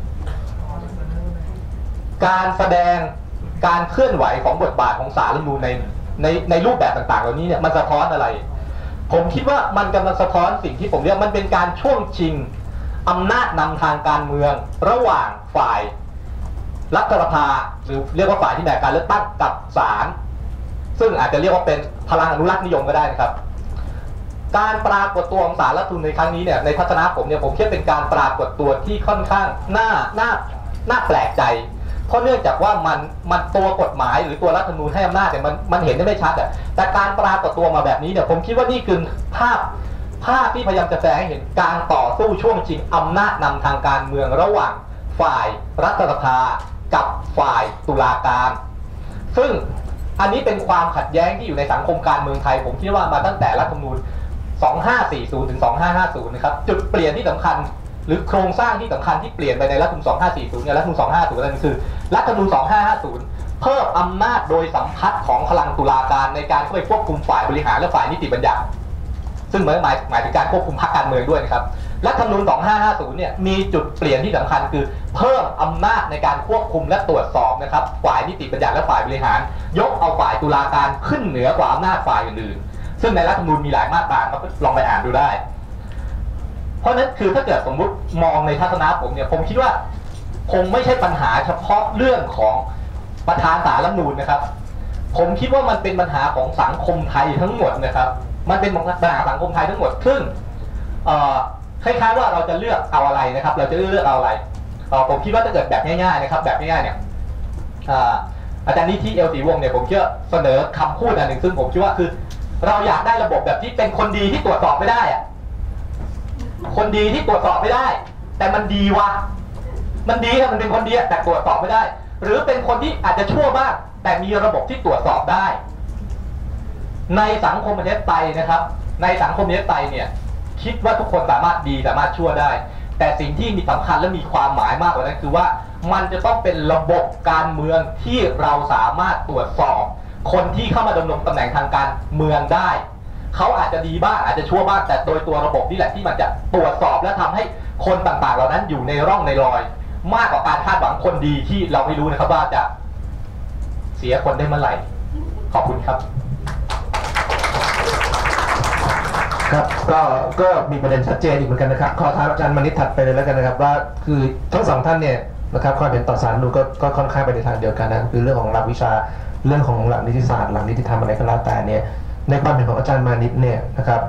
การแสดงการเคลื่อนไหวของบทบาทของศาลรัฐธรรมนูญในในในรูปแบบต่างๆเหล่านี้เนี่ยมันสะท้อนอะไรผมคิดว่ามันกำลังสะท้อนสิ่งที่ผมเรียกมันเป็นการช่วงชิงอำนาจนำทางการเมืองระหว่างฝ่ายรัฐสภาหรือเรียกว่าฝ่ายที่ได้การเลือกตั้งกับศาลซึ่งอาจจะเรียกว่าเป็นพลังอนุรักษ์นิยมก็ได้นะครับการปรากฏตัวของศาลรัฐธรรมนูญในครั้งนี้เนี่ยในทัศนะผมเนี่ยผมคิดเป็นการปรากฏตัวที่ค่อนข้างน่าน่าน่าแปลกใจเพราะเนื่องจากว่ามันมันตัวกฎหมายหรือตัวรัฐธรรมนูญให้อำนาจเนี่ยมันมันเห็นได้ไม่ชัดแต่การปรากฏตัวมาแบบนี้เนี่ยผมคิดว่านี่คือภาพภาพที่พยายามจะแสดงให้เห็นการต่อสู้ช่วงชิงอำนาจนำทางการเมืองระหว่างฝ่ายรัฐสภากับฝ่ายตุลาการซึ่งอันนี้เป็นความขัดแย้งที่อยู่ในสังคมการเมืองไทยผมคิดว่ามาตั้งแต่รัฐธรรมนูญสองห้าสี่ศูนย์ถึงสองห้าห้าศูนย์นะครับจุดเปลี่ยนที่สำคัญรือโครงสร้างที่สำคัญที่เปลี่ยนไปในรัฐธรรมนูญสองห้าสี่ศูนย์กับรัฐธรรมนูญสองห้าศูนย์นั่นคือรัฐธรรมนูญสองห้าห้าศูนย์เพิ่มอำนาจโดยสัมพัทธ์ของพลังตุลาการในการเข้าไปควบคุมฝ่ายบริหารและฝ่ายนิติบัญญัติซึ่งหมายหมายถึงการควบคุมพรรคการเมืองด้วยนะครับรัฐธรรมนูญสองห้าห้าศูนย์เนี่ยมีจุดเปลี่ยนที่สำคัญคือเพิ่มอำนาจในการควบคุมและตรวจสอบนะครับฝ่ายนิติบัญญัติและฝ่ายบริหารยกเอาฝ่ายตุลาการขึ้นเหนือกว่าอำนาจฝ่ายอื่นๆซึ่งในรัฐธรรมนูญมีหลายมาตราครับลองไปอ่านดูได้เพราะนั้นคือถ้าเกิดสมมุติมองในทัศนะผมเนี่ยผมคิดว่าคงไม่ใช่ปัญหาเฉพาะเรื่องของประธานศาลรัฐธรรมนูญนะครับผมคิดว่ามันเป็นปัญหาของสังคมไทยทั้งหมดนะครับมันเป็นปัญหาสังคมไทยทั้งหมดซึ่งคล้ายๆว่าเราจะเลือกเอาอะไรนะครับเราจะเลือกเอาอะไรผมคิดว่าถ้าเกิดแบบง่ายๆนะครับแบบง่ายๆเนี่ยอาจารย์นิธิเอลศรีวงศ์เนี่ยผมเชื่อเสนอคำพูดอันหนึ่งซึ่งผมคิดว่าคือเราอยากได้ระบบแบบที่เป็นคนดีที่ตรวจสอบไม่ได้อะคนดีที่ตรวจสอบไม่ได้แต่มันดีวะมันดีครับมันเป็นคนดีแต่ตรวจสอบไม่ได้หรือเป็นคนที่อาจจะชั่วบ้างแต่มีระบบที่ตรวจสอบได้ในสังคมประชาธิปไตยนะครับในสังคมประชาธิปไตยเนี่ยคิดว่าทุกคนสามารถดีสามารถชั่วได้แต่สิ่งที่มีสำคัญและมีความหมายมากกว่านั้นคือว่ามันจะต้องเป็นระบบการเมืองที่เราสามารถตรวจสอบคนที่เข้ามาดำรงตำแหน่งทางการเมืองได้เขาอาจจะดีบ้างอาจจะชั่วบ้างแต่โดยตัวระบบนี่แหละที่มันจะตรวจสอบและทำให้คนต่างๆเหล่านั้นอยู่ในร่องในรอยมากกว่าการคาดหวังคนดีที่เราไม่รู้นะครับว่าจะเสียคนได้เมื่อไหร่ขอบคุณครับครับก็ก็มีประเด็นชัดเจนอีกเหมือนกันนะครับขอถามอาจารย์มณิษฐ์ถัดไปเลยแล้วกันนะครับว่าคือทั้งสองท่านเนี่ยนะครับความเห็นต่อศาลนูก็ก็ค่อนข้างไปในทางเดียวกันนะคือเรื่องของหลักวิชาเรื่องของหลักนิติศาสตร์หลักนิติธรรมอะไรก็แล้วแต่เนี่ยในความเห็นของอาจารย์มานิษฐ์เนี่ยนะครับ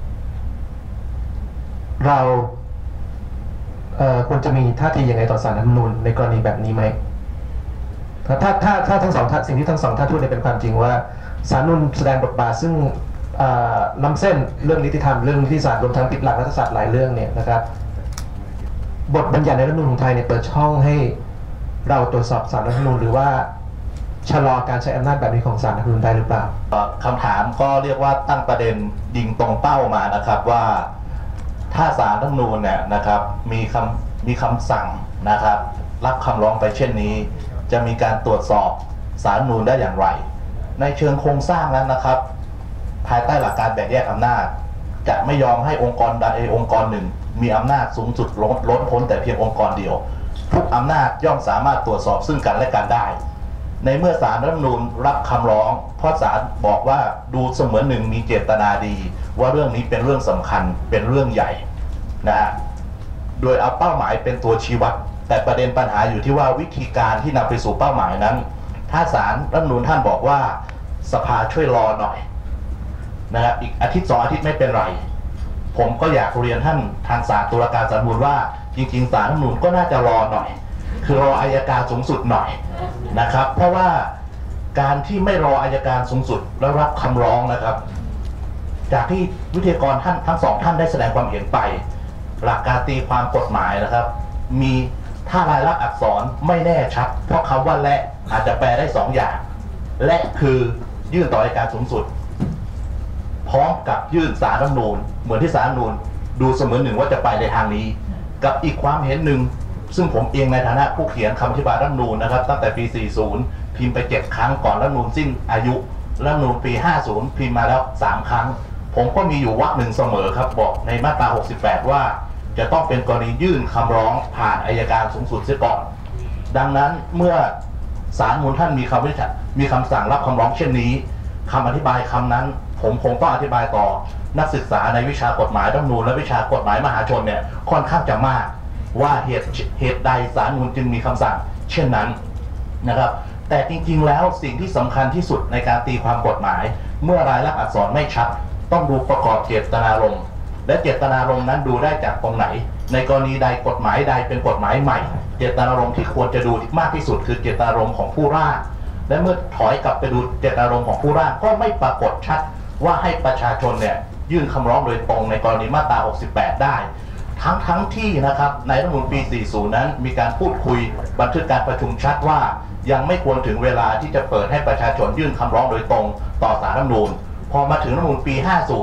เราเอ่อควรจะมีท่าทียังไงต่อศาลรัฐธรรมนูญในกรณีแบบนี้ไหมถ้าถ้าถ้าถ้าทั้งสองท่านสิ่งที่ทั้งสองท่านพูดเนี่ยเป็นความจริงว่าศาลรัฐธรรมนูญแสดงบทบาทซึ่งล้ำเส้นเรื่องนิติธรรมเรื่องนิติศาสตร์รวมทั้งติดหลักรัฐศาสตร์หลายเรื่องเนี่ยนะครับบทบัญญัติในรัฐธรรมนูญของไทยเนี่ยเปิดช่องให้เราตรวจสอบศาลรัฐธรรมนูญหรือว่าชะลอการใช้อำนาจแบบนี้ของศาลรัฐธรรมนูญได้หรือเปล่าคำถามก็เรียกว่าตั้งประเด็นยิงตรงเป้ามานะครับว่าถ้าศาลรัฐธรรมนูญเนี่ยนะครับมีคำมีคำสั่งนะครับรับคำร้องไปเช่นนี้จะมีการตรวจสอบศาลรัฐธรรมนูญได้อย่างไรในเชิงโครงสร้างแล้วนะครับภายใต้หลักการแบ่งแยกอำนาจจะไม่ยอมให้องค์กรใดองค์กรหนึ่งมีอำนาจสูงสุดล้นล้นพ้นแต่เพียงองค์กรเดียวทุกอำนาจย่อมสามารถตรวจสอบซึ่งกันและกันได้ในเมื่อศาลรัฐธรรมนูญรับคำร้องเพราะศาลบอกว่าดูเสมือนหนึ่งมีเจตนาดีว่าเรื่องนี้เป็นเรื่องสำคัญเป็นเรื่องใหญ่นะฮะโดยเอาเป้าหมายเป็นตัวชี้วัดแต่ประเด็นปัญหาอยู่ที่ว่าวิธีการที่นำไปสู่เป้าหมายนั้นถ้าศาลรัฐธรรมนูญท่านบอกว่าสภาช่วยรอหน่อยนะครับอีกอาทิตย์สองอาทิตย์ไม่เป็นไรผมก็อยากเรียนท่านทางศาลตุลาการศาลรัฐธรรมนูญว่าจริงๆศาลรัฐธรรมนูญก็น่าจะรอหน่อยคือรออัยการสูงสุดหน่อยนะครับเพราะว่าการที่ไม่รออัยการสูงสุดแล้วรับคำร้องนะครับจากที่วิทยากรท่านทั้งสองท่านได้แสดงความเห็นไปหลักการตีความกฎหมายนะครับมีถ้ารายลักษณ์อักษรไม่แน่ชัดเพราะคำว่าและอาจจะแปลได้สองอย่างและคือยื่นต่ออัยการสูงสุดพร้อมกับยื่นศาลรัฐธรรมนูญเหมือนที่ศาลรัฐธรรมนูญดูเสมือนหนึ่งว่าจะไปในทางนี้กับอีกความเห็นหนึ่งซึ่งผมเองในฐานะผู้เขียนคำอธิบายรัฐธรรมนูญนะครับตั้งแต่ปีสี่สิบพิมพ์ไปเจ็ดครั้งก่อนรัฐธรรมนูญสิ้นอายุรัฐธรรมนูญปีห้าสิบพิมพ์มาแล้วสามครั้งผมก็มีอยู่วรรคหนึ่งเสมอครับบอกในมาตราหกสิบแปดว่าจะต้องเป็นกรณียื่นคำร้องผ่านอัยการสูงสุดเสียก่อนดังนั้นเมื่อศาลมูลท่านมีคำวินิจฉัยมีคำสั่งรับคำร้องเช่นนี้คำอธิบายคำนั้นผมคงต้องอธิบายต่อนักศึกษาในวิชากฎหมายรัฐธรรมนูญและวิชากฎหมายมหาชนเนี่ยค่อนข้างจะมากว่าเหตุเหตุใดศาลมูลจึงมีคำสั่งเช่นนั้นนะครับแต่จริงๆแล้วสิ่งที่สำคัญที่สุดในการตีความกฎหมายเมื่อรายลักษณ์อักษรไม่ชัดต้องดูประกอบเจตนารมณ์และเจตนารมณ์นั้นดูได้จากตรงไหนในกรณีใดกฎหมายใดเป็นกฎหมายใหม่เจตนารมณ์ที่ควรจะดูมากที่สุดคือเจตนารมณ์ของผู้ร่างและเมื่อถอยกลับไปดูเจตนารมณ์ของผู้ร่างก็ไม่ปรากฏชัดว่าให้ประชาชนเนี่ยยื่นคำร้องโดยตรงในกรณีมาตราหกสิบแปดได้ทั้งทั้งที่นะครับในรัฐธรรมนูญปีสี่สิบนั้นมีการพูดคุยบันทึกการประชุมชัดว่ายังไม่ควรถึงเวลาที่จะเปิดให้ประชาชนยื่นคำร้องโดยตรงต่อศาลรัฐธรรมนูญพอมาถึงรัฐธรรมนูญปีห้าสิบ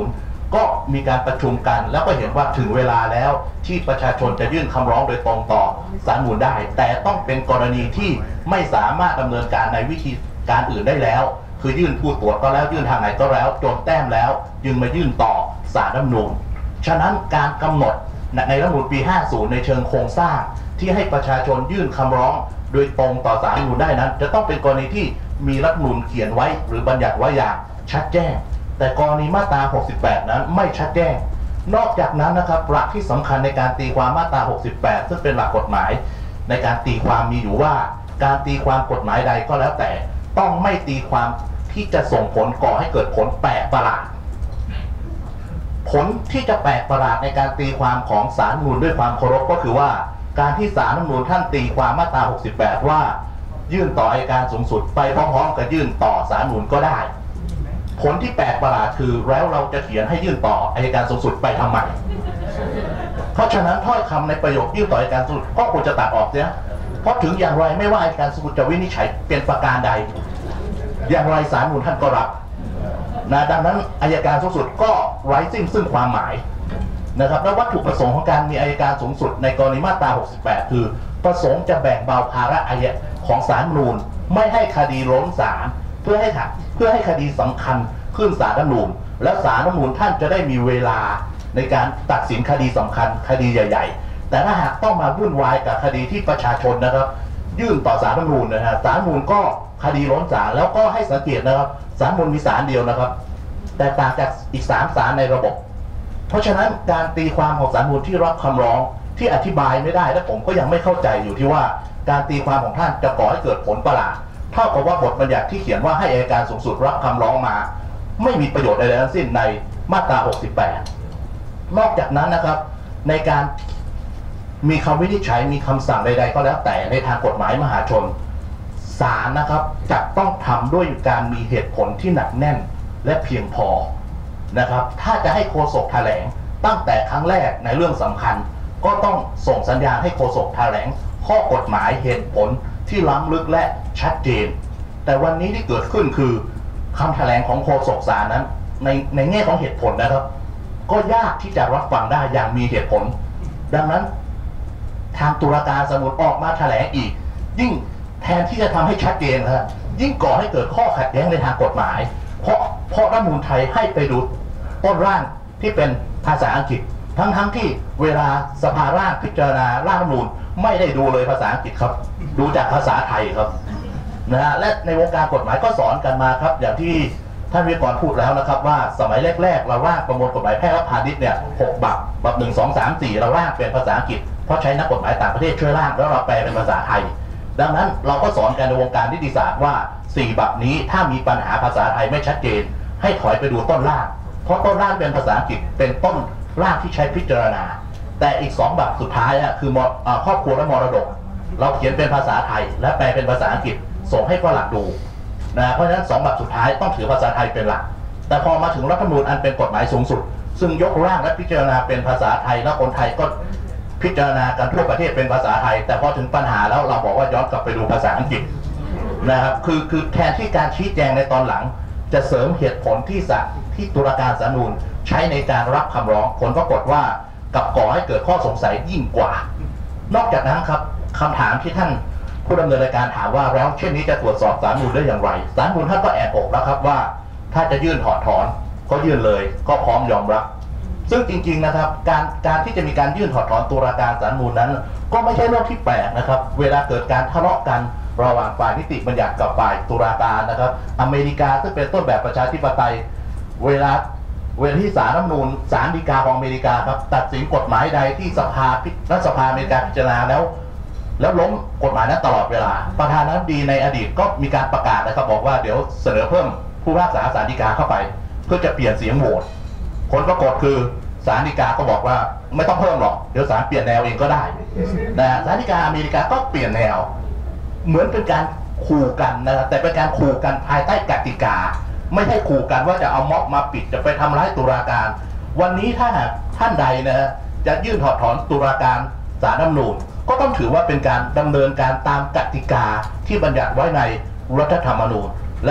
ก็มีการประชุมกันแล้วก็เห็นว่าถึงเวลาแล้วที่ประชาชนจะยื่นคำร้องโดยตรงต่อศาลรัฐธรรมนูญได้แต่ต้องเป็นกรณีที่ไม่สามารถดำเนินการในวิธีการอื่นได้แล้วคือยื่นผู้ตรวจก็แล้วยื่นทางไหนก็แล้วจนแต้มแล้วจึงมายื่นต่อศาลรัฐธรรมนูญฉะนั้นการกำหนดในรัฐธรรมนูญปีห้าสิบในเชิงโครงสร้างที่ให้ประชาชนยื่นคำร้องโดยตรงต่อศาลรัฐธรรมนูญได้นั้นจะต้องเป็นกรณีที่มีรัฐธรรมนูญเขียนไว้หรือบัญญัติไว้อย่างชัดแจ้งแต่กรณีมาตราหกสิบแปดนั้นไม่ชัดแจ้งนอกจากนั้นนะครับหลักที่สำคัญในการตีความมาตราหกสิบแปดซึ่งเป็นหลักกฎหมายในการตีความมีอยู่ว่าการตีความกฎหมายใดก็แล้วแต่ต้องไม่ตีความที่จะส่งผลก่อให้เกิดผลแปลกประหลาดผลที่จะแปลกประหลาดในการตีความของศาลรัฐธรรมนูญด้วยความเคารพก็คือว่าการที่ศาลรัฐธรรมนูญท่านตีความมาตราหกสิบแปดว่ายื่นต่ออัยการสูงสุดไปพร้อมๆกับยื่นต่อศาลรัฐธรรมนูญก็ได้ผลที่แปลกประหลาดคือแล้วเราจะเขียนให้ยื่นต่ออัยการสูงสุดไปทำไมเพราะฉะนั้นถ้อยคำในประโยคยื่นต่ออัยการสูงสุดก็ควรจะตัดออกเสียเพราะถึงอย่างไรไม่ว่าอัยการสูงสุดจะวินิจฉัยเป็นประการใดอย่างไรศาลรัฐธรรมนูญท่านก็รับนะดังนั้นอัยการสูงสุดก็ไร้สิ้นซึ่งความหมายนะครับและวัตถุประสงค์ของการมีอัยการสูงสุดในกรณีมาตราหกสิบแปดคือประสงค์จะแบ่งเบาภาระอัยของศาลรัฐธรรมนูญไม่ให้คดีล้นศาลเพื่อให้เพื่อให้คดีสำคัญขึ้นศาลรัฐธรรมนูญและศาลรัฐธรรมนูญท่านจะได้มีเวลาในการตัดสินคดีสำคัญคดีใหญ่ๆแต่ถ้าหากต้องมาวุ่นวายกับคดีที่ประชาชนนะครับยื่นต่อศาลรัฐธรรมนูญนะฮะศาลรัฐธรรมนูญก็คดีล้นศาลแล้วก็ให้สังเกตนะครับศาลรัฐธรรมนูญมีศาลเดียวนะครับแต่ต่างจากอีกสามศาลในระบบเพราะฉะนั้นการตีความของศาลรัฐธรรมนูญที่รับคำร้องที่อธิบายไม่ได้และผมก็ยังไม่เข้าใจอยู่ที่ว่าการตีความของท่านจะก่อให้เกิดผลประหลาดเท่ากับว่าบทบัญญัติที่เขียนว่าให้อัยการสูงสุดรับคำร้องมาไม่มีประโยชน์ใดๆทั้งสิ้นในมาตราหกสิบแปดนอกจากนั้นนะครับในการมีคำวินิจฉัยมีคำสั่งใดๆก็แล้วแต่ในทางกฎหมายมหาชนศาลนะครับจะต้องทำด้วยการมีเหตุผลที่หนักแน่นและเพียงพอนะครับถ้าจะให้โฆษกแถลงตั้งแต่ครั้งแรกในเรื่องสำคัญก็ต้องส่งสัญญาณให้โฆษกแถลงข้อกฎหมายเหตุผลที่ล้ำลึกและชัดเจนแต่วันนี้ที่เกิดขึ้นคือคำแถลงของโฆษกศาลนั้นในในแง่ของเหตุผลนะครับก็ยากที่จะรับฟังได้อย่างมีเหตุผลดังนั้นทางตุลาการสมุดออกมาแถลงอีกยิ่งแทนที่จะทำให้ชัดเจนนะยิ่งก่อให้เกิดข้อขัดแย้งในทางกฎหมายเพราะเพราะรัฐธรรมนูญไทยให้ไปดูต้นร่างที่เป็นภาษาอังกฤษทั้งทั้งที่เวลาสภาร่างพิจารณาร่างรัฐธรรมนูญไม่ได้ดูเลยภาษาอังกฤษครับดูจากภาษาไทยครับนะฮะและในวงการกฎหมายก็สอนกันมาครับอย่างที่ท่านวิทยากรพูดแล้วนะครับว่าสมัยแรกๆเราร่างประมวลกฎหมายแพ่งและพาณิชย์เนี่ยหกบับบับหนึ่งสองสามสี่เราร่างเป็นภาษาอังกฤษเพราะใช้นักกฎหมายต่างประเทศช่วยร่างแล้วเราแปลเป็นภาษาไทยดังนั้นเราก็สอนกันในวงการนิติศาสตร์ว่าสี่บับนี้ถ้ามีปัญหาภาษาไทยไม่ชัดเจนให้ถอยไปดูต้นร่างเพราะต้นร่างเป็นภาษาอังกฤษเป็นต้นร่างที่ใช้พิจารณาแต่อีกสองบับสุดท้ายอ่ะคือครอบครัวและมรดกเราเขียนเป็นภาษาไทยและแปลเป็นภาษาอังกฤษส่งให้ฝรั่งดูนะเพราะฉะนั้นสองบับสุดท้ายต้องถือภาษาไทยเป็นหลักแต่พอมาถึงรัฐธรรมนูญอันเป็นกฎหมายสูงสุดซึ่งยกร่างและพิจารณาเป็นภาษาไทยและคนไทยก็พิจารณากันทั่วประเทศเป็นภาษาไทยแต่พอถึงปัญหาแล้วเราบอกว่าย้อนกลับไปดูภาษาอังกฤษนะครับคือคือแทนที่การชี้แจงในตอนหลังจะเสริมเหตุผลที่ศาลที่ตุลาการศาลรัฐธรรมนูญใช้ในการรับคำร้องผลปรากฏว่ากับก่อให้เกิดข้อสงสัยยิ่งกว่านอกจากนั้นครับคำถามที่ท่านผู้ดำเนินรายการถามว่าแล้วเช่นนี้จะตรวจสอบศาลรัฐธรรมนูญได้อย่างไรศาลรัฐธรรมนูญท่านก็แอบอกแล้วครับว่าถ้าจะยื่นถอดถอนก็ยื่นเลยก็พร้อมยอมรับซึ่งจริงๆนะครับการการที่จะมีการยื่นถอดถอนตุลาการศาลรัฐธรรมนูญนั้นก็ไม่ใช่เรื่องที่แปลกนะครับเวลาเกิดการทะเลาะกันระหว่างฝ่ายนิติบัญญัติกับฝ่ายตุลาการนะครับอเมริกาซึ่งเป็นต้นแบบประชาธิปไตยเวลาเวลาที่ศาลรัฐธรรมนูญศาลฎีกาของอเมริกาครับตัดสินกฎหมายใดที่สภารัฐสภาอเมริกาพิจารณาแล้วแล้วล้มกฎหมายนั้นตลอดเวลาประธานาธิบดีในอดีตก็มีการประกาศนะครับบอกว่าเดี๋ยวเสนอเพิ่มผู้พิพากษาศาลฎีกาเข้าไปเพื่อจะเปลี่ยนเสียงโหวตผลปรากฏคือศาลฎีกาก็บอกว่าไม่ต้องเพิ่มหรอกเดี๋ยวศาลเปลี่ยนแนวเองก็ได้นะศาลฎีกาอเมริกาก็เปลี่ยนแนวเหมือนเป็นการขู่กันนะครับแต่เป็นการขู่กันภายใต้กติกาไม่ใช่ขู่กันว่าจะเอาม็อบมาปิดจะไปทำร้ายตุลาการวันนี้ถ้าหากท่านใดนะฮะจะยื่นถอดถอนตุลาการศาลรัฐธรรมนูญก็ต้องถือว่าเป็นการดำเนินการตามกติกาที่บัญญัติไว้ในรัฐธรรมนูญแล้ว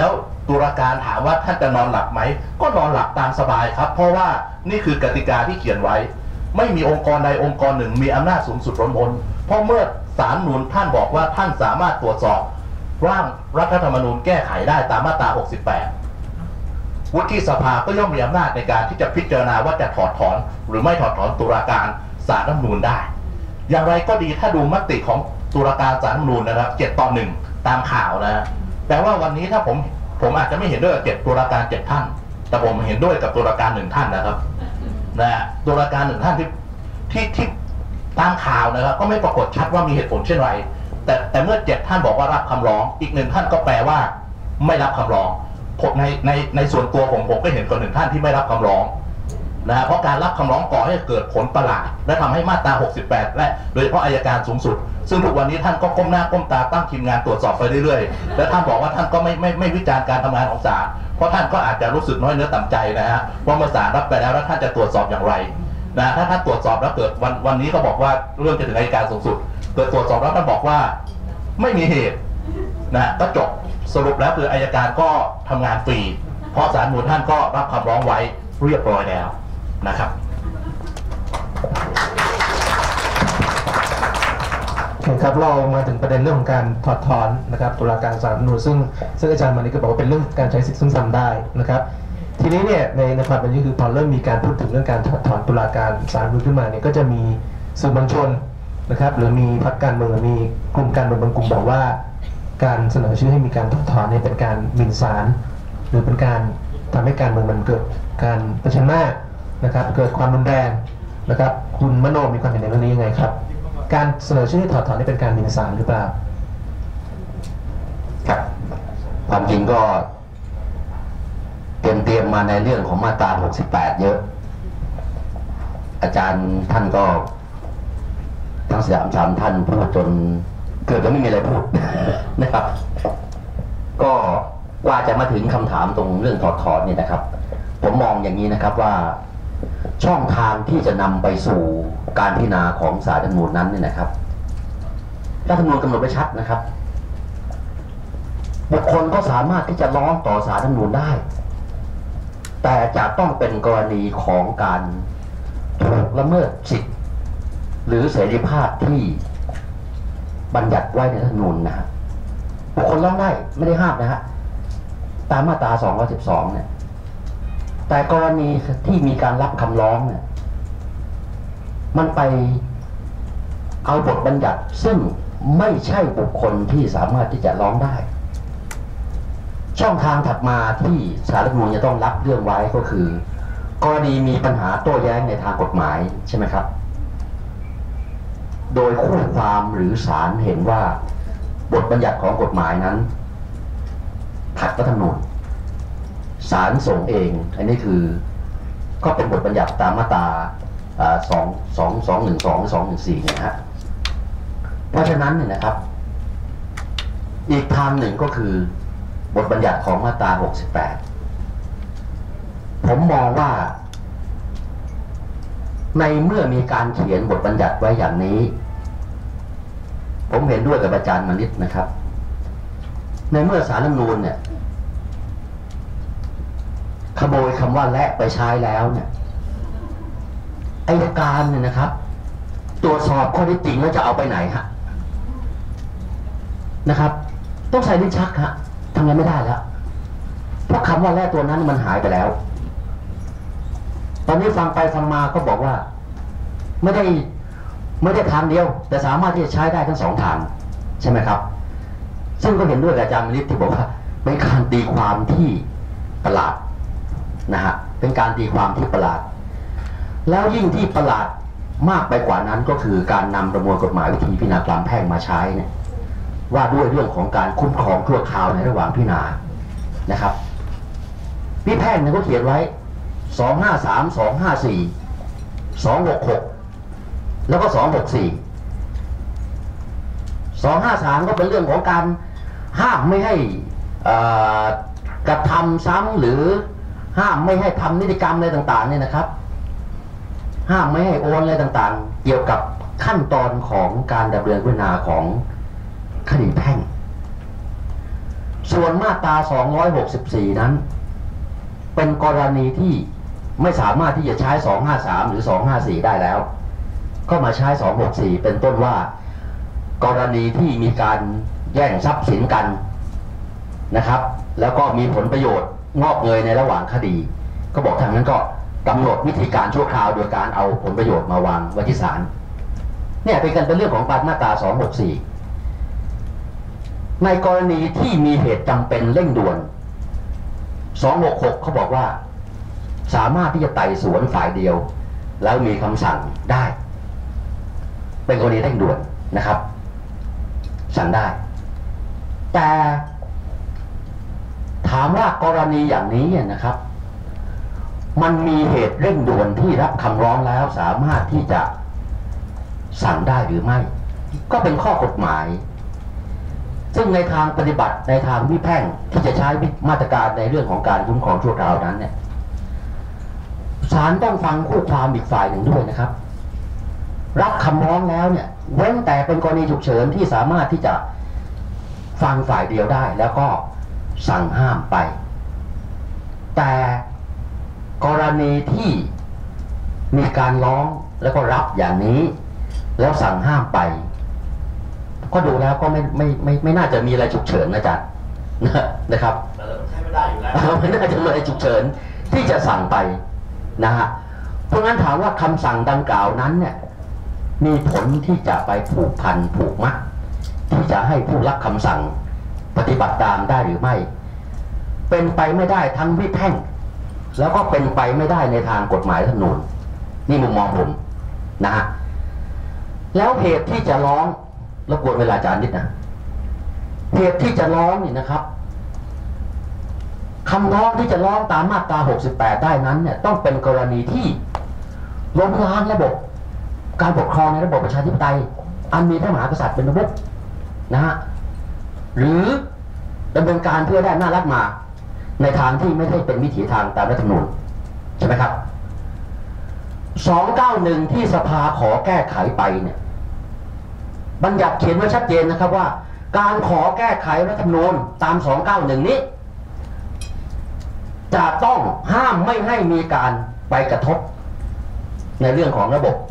ตุลาการถามว่าท่านจะนอนหลับไหมก็นอนหลับตามสบายครับ เพราะว่านี่คือกติกาที่เขียนไว้ ไม่มีองค์กรใดองค์กรหนึ่งมีอำนาจสูงสุดล้นพ้นเพราะเมื่อศาลรัฐธรรมนูญท่านบอกว่าท่านสามารถตรวจสอบร่างรัฐธรรมนูญแก้ไขได้ตามมาตราหกสิบแปดวุฒิสภาก็ย่อมมีอำนาจในการที่จะพิจารณาว่าจะถอดถอนหรือไม่ถอดถอนตุลาการศาลรัฐธรรมนูญได้ อย่างไรก็ดีถ้าดูมติของตุลาการศาลรัฐธรรมนูญนะครับเจ็ดต่อหนึ่งตามข่าวนะแปลว่าวันนี้ถ้าผมผมอาจจะไม่เห็นด้วยกับเจ็ดตุลาการเจ็ดท่านแต่ผมเห็นด้วยกับตุลาการหนึ่งท่านนะครับนะตุลาการหนึ่งท่านที่ที่ที่ตามข่าวนะครับก็ไม่ปรากฏชัดว่ามีเหตุผลเช่นไรแต่แต่เมื่อเจ็ดท่านบอกว่ารับคำร้องอีกหนึ่งท่านก็แปลว่าไม่รับคำร้องผมในในในส่วนตัวผมผมก็เห็นคนหนึ่งท่านที่ไม่รับคำร้องนะเพราะการรับคำร้องก่อให้เกิดผลประหลาดและทำให้มาตราหกสิบแปดและโดยเฉพาะอัยการสูงสุดซึ่งทุกวันนี้ท่านก็ก้มหน้าก้มตาตั้งทีมงานตรวจสอบไปเรื่อยๆและท่านบอกว่าท่านก็ไม่ไม่ไม่วิจารณ์การทำงานของศาลเพราะท่านก็อาจจะรู้สึกน้อยเนื้อต่ำใจนะฮะว่าเมื่อศาลรับไปแล้วแล้วท่านจะตรวจสอบอย่างไรนะถ้าท่านตรวจสอบแล้วเกิดวันวันนี้ก็บอกว่าเรื่องจะถึงอัยการสูงสุดเกิดตรวจสอบแล้วท่านบอกว่าไม่มีเหตุนะก็จบสรุปแล้วคืออัยการก็ทำงานฟรีเพราะศาลรัฐธรรมนูญท่านก็รับคำร้องไว้เรียบร้อยแล้วนะครับครับเรามาถึงประเด็นเรื่องของการถอดถอนนะครับตุลาการศาลรัฐธรรมนูญซึ่งซึ่งอาจารย์มานิก็บอกว่าเป็นเรื่องการใช้สิทธิ์ซึ่งทำได้นะครับทีนี้เนี่ยในในความเป็นจริงคือพอเริ่มมีการพูดถึงเรื่องการถอดถอนตุลาการศาลรัฐธรรมนูญขึ้นมาเนี่ยก็จะมีสื่อมวลชนนะครับหรือมีพรรคการเมืองหรือมีกลุ่มการเมืองบางกลุ่มบอกว่าการเสนอชื่อให้มีการถอดถอนเนี่ยเป็นการหมิ่นศาลหรือเป็นการทำให้การเมืองมันเกิดการประชันหน้านะครับเกิดความรุนแรงนะครับคุณมโนมีความเห็นในเรื่องนี้ยังไงครับการเสนอชื่อให้ถอดถอนนี่เป็นการหมิ่นศาลหรือเปล่าครับความจริงก็เตรียมเตรียมมาในเรื่องของมาตราหกสิบแปดเยอะอาจารย์ท่านก็ทั้งสามสามท่านพูดจนเกือบจะไม่มีอะไรพูด นะครับก็กว่าจะมาถึงคำถามตรงเรื่องถอดถอนเนี่ยนะครับผมมองอย่างนี้นะครับว่าช่องทางที่จะนำไปสู่การพิจารณาของศาลรัฐธรรมนูญนั้นเนี่ยนะครับรัฐธรรมนูญกำหนดไว้ชัดนะครับบุคคลก็สามารถที่จะร้องต่อศาลรัฐธรรมนูญได้แต่จะต้องเป็นกรณีของการถูกละเมิดสิทธิหรือเสรีภาพที่บัญญัติไว้ในรัฐธรรมนูญนะฮะบุคคลร้องได้ไม่ได้ห้ามนะฮะตามมาตราสองร้อยสิบสองเนี่ยแต่กรณีที่มีการรับคำร้องเนี่ยมันไปเอาบทบัญญัติซึ่งไม่ใช่บุคคลที่สามารถที่จะร้องได้ช่องทางถัดมาที่ศาลรัฐธรรมนูญจะต้องรับเรื่องไว้ก็คือกรณีมีปัญหาโต้แย้งในทางกฎหมายใช่ไหมครับโดยคู่ความหรือศาลเห็นว่าบทบัญญัติของกฎหมายนั้นขัดรัฐธรรมนูญศาลส่งเองอันนี้คือก็เป็นบทบัญญัติตามมาตราสองสองสองหนึ่งสองสองหนึ่งสี่นะฮะเพราะฉะนั้นเนี่ยนะครับอีกทางหนึ่งก็คือบทบัญญัติของมาตราหกสิบแปดผมมองว่าในเมื่อมีการเขียนบทบัญญัติไว้อย่างนี้ผมเห็นด้วยกับอาจารย์มณิษฐ์นะครับในเมื่อศาลรัฐธรรมนูญเนี่ยขโมยคำว่าและไปใช้แล้วเนี่ยอัยการเนี่ยนะครับตรวจสอบข้อเท็จจริงแล้วจะเอาไปไหนฮะนะครับต้องใส่ลิ้นชักฮะทำไงไม่ได้แล้วเพราะคำว่าและตัวนั้นมันหายไปแล้วตอนนี้ฟังไปฟังมาก็บอกว่าไม่ได้ไม่ได้ทางเดียวแต่สามารถที่จะใช้ได้ทั้งสองทางใช่ไหมครับซึ่งก็เห็นด้วยกับอาจารย์มณิษฐ์ที่บอกว่าเป็นการตีความที่ประหลาดนะฮะเป็นการตีความที่ประหลาดแล้วยิ่งที่ประหลาดมากไปกว่านั้นก็คือการนำประมวลกฎหมายวิธีพิจารณาความแพ่งมาใช้เนี่ยว่าด้วยเรื่องของการคุ้มครองชั่วคราวในระหว่างพิจารณานะครับวิแพ่งเนี่ยเขาเขียนไว้สองห้าสาม สองห้าสี่ สองหกหกแล้วก็สองหกสี่สองห้าสามก็เป็นเรื่องของการห้ามไม่ให้กระทำซ้ำหรือห้ามไม่ให้ทำนิติกรรมอะไรต่างๆเนี่ยนะครับห้ามไม่ให้โอนอะไรต่างๆเกี่ยวกับขั้นตอนของการดำเนินพิจารณาของคดีแพ่งส่วนมาตราสองร้อยหกสิบสี่นั้นเป็นกรณีที่ไม่สามารถที่จะใช้สองห้าสามหรือสองห้าสี่ได้แล้วก็มาใช้สองหกสี่เป็นต้นว่ากรณีที่มีการแย่งทรัพย์สินกันนะครับแล้วก็มีผลประโยชน์งอกเงยในระหว่างคดีก็บอกทางนั้นก็กำหนดวิธีการชั่วคราวโดยการเอาผลประโยชน์มาวางไว้ที่ศาลเนี่ยเป็นกันเป็นเรื่องของมาตราสองหกสี่ในกรณีที่มีเหตุจำเป็นเร่งด่วนสองหกหกเขาบอกว่าสามารถที่จะไต่สวนฝ่ายเดียวแล้วมีคำสั่งได้เป็นกรณีเร่งด่วนนะครับสั่งได้แต่ถามว่ากรณีอย่างนี้นะครับมันมีเหตุเร่งด่วนที่รับคำร้องแล้วสามารถที่จะสั่งได้หรือไม่ก็เป็นข้อกฎหมายซึ่งในทางปฏิบัติในทางวิแพ่งที่จะใช้มาตรการในเรื่องของการคุ้มครองชั่วคราวนั้นเนี่ยศาลต้องฟังคู่ความอีกฝ่ายหนึ่งด้วยนะครับรับคำร้องแล้วเนี่ยเว้นแต่เป็นกรณีฉุกเฉินที่สามารถที่จะฟังฝ่ายเดียวได้แล้วก็สั่งห้ามไปแต่กรณีที่มีการร้องแล้วก็รับอย่างนี้แล้วสั่งห้ามไปก็ดูแล้วก็ไม่ไม่ไม่ไม่น่าจะมีอะไรฉุกเฉินนะจ๊ะนะครับใช้ไม่ได้อยู่แล้วไม่น่าจะมีอะไรฉุกเฉินที่จะสั่งไปนะฮะเพราะงั้นถามว่าคำสั่งดังกล่าวนั้นเนี่ยมีผลที่จะไปผูกพันผูกมัดที่จะให้ผู้รับคำสั่งปฏิบัติตามได้หรือไม่เป็นไปไม่ได้ทั้งวิแพ่งแล้วก็เป็นไปไม่ได้ในทางกฎหมายรัฐธรรมนูญนี่มุมมองผมนะฮะแล้วเหตุที่จะร้องรบกวนเวลาอาจารย์นิดนะเหตุที่จะร้องนี่นะครับคำร้องที่จะร้องตามมาตราหกสิบแปดได้นั้นเนี่ยต้องเป็นกรณีที่ล้มล้างระบบการปกครองในระบบประชาธิปไตยอันมีพระมหากษัตริย์เป็นประมุขนะฮะหรือดำเนินการเพื่อได้อำนาจรัฐมาในทางที่ไม่ได้เป็นวิถีทางตามรัฐธรรมนูญใช่ไหมครับสองเก้าหนึ่งที่สภาขอแก้ไขไปเนี่ยบัญญัติเขียนไว้ชัดเจนนะครับว่าการขอแก้ไขรัฐธรรมนูญตามสองเก้าหนึ่งนี้จะต้องห้ามไม่ให้มีการไปกระทบในเรื่องของระบบ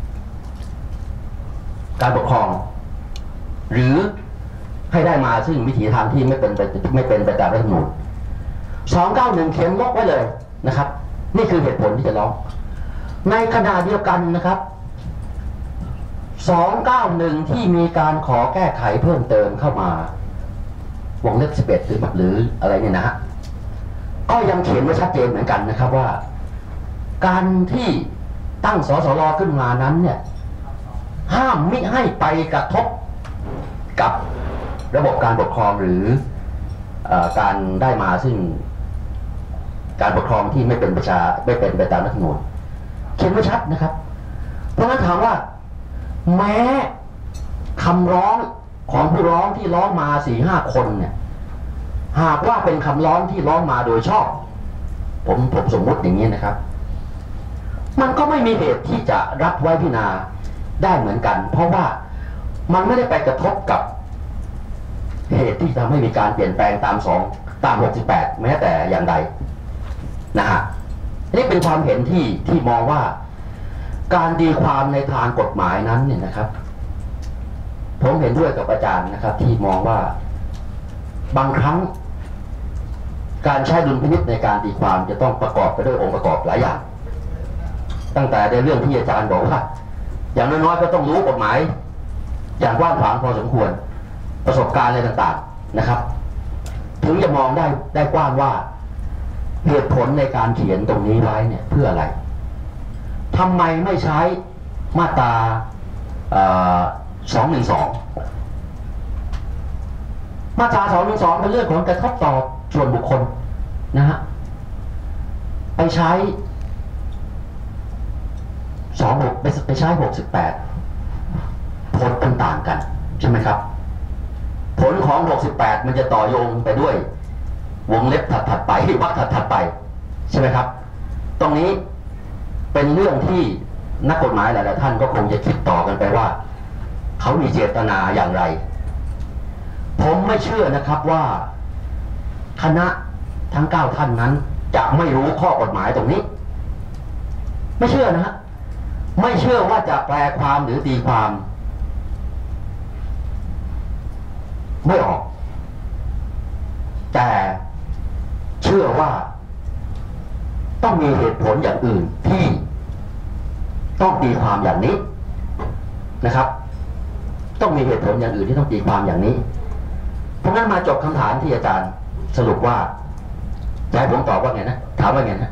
การปกครองหรือให้ได้มาซึ่งวิถีทางที่ไม่เป็นไปไม่เป็นไปตามรัฐธรรมนูญสองเก้าหนึ่งเขียนล็อกไว้เลยนะครับนี่คือเหตุผลที่จะร้องในขณะเดียวกันนะครับสองเก้าหนึ่งที่มีการขอแก้ไขเพิ่มเติมเข้ามาวงเล็บสิบเอ็ดหรือหรืออะไรเนี่ยนะฮะก็ยังเขียนไว้ชัดเจนเหมือนกันนะครับว่าการที่ตั้งสสรขึ้นมานั้นเนี่ยห้ามมิให้ไปกระทบกับระบบการปกครองหรือเอ่อการได้มาซึ่งการปกครองที่ไม่เป็นประชาไม่เป็นไปตามรัฐธรรมนูญเขียนไว้ชัดนะครับเพราะฉะนั้นถามว่าแม้คำร้องของผู้ร้องที่ร้องมาสี่ห้าคนเนี่ยหากว่าเป็นคำร้องที่ร้องมาโดยชอบผมผมสมมุติอย่างนี้นะครับมันก็ไม่มีเหตุที่จะรับไว้พิจารณาได้เหมือนกันเพราะว่ามันไม่ได้ไปกระทบกับเหตุที่ทำให้มีการเปลี่ยนแปลงตามสองตามหกสิบแปดแม้แต่อย่างใดนะฮะนี่เป็นความเห็นที่ที่มองว่าการตีความในทางกฎหมายนั้นเนี่ยนะครับผมเห็นด้วยกับอาจารย์นะครับที่มองว่าบางครั้งการใช้ดุลพินิจในการตีความจะต้องประกอบไปด้วยองค์ประกอบหลายอย่างตั้งแต่ในเรื่องที่อาจารย์บอกว่าอย่างน้อยๆก็ต้องรู้กฎหมายอย่างกว้างขวางพอสมควรประสบการณ์อะไรต่างๆนะครับถึงจะมองได้ได้กว้างว่าเหตุผลในการเขียนตรงนี้ไว้เนี่ยเพื่ออะไรทำไมไม่ใช้มาตราสองหนึ่งสองมาตราสองหนึ่งสองเป็นเรื่องของกระทบต่อส่วนบุคคลนะฮะไปใช้สองหกไปใช้หกสิบแปดผลเป็นต่างกันใช่ไหมครับผลของหกสิบแปดมันจะต่อโยงไปด้วยวงเล็บถัดๆไปวรรคถัดๆไปใช่ไหมครับตรงนี้เป็นเรื่องที่นักกฎหมายหลายๆท่านก็คงจะคิดต่อกันไปว่าเขามีเจตนาอย่างไรผมไม่เชื่อนะครับว่าคณะทั้งเก้าท่านนั้นจะไม่รู้ข้อกฎหมายตรงนี้ ไม่เชื่อนะฮะไม่เชื่อว่าจะแปลความหรือตีความไม่ออกแต่เชื่อว่าต้องมีเหตุผลอย่างอื่นที่ต้องตีความอย่างนี้นะครับต้องมีเหตุผลอย่างอื่นที่ต้องตีความอย่างนี้เพราะงั้นมาจบคำถามที่อาจารย์สรุปว่าจะให้ผมตอบว่าไงนะถามว่าไงนะ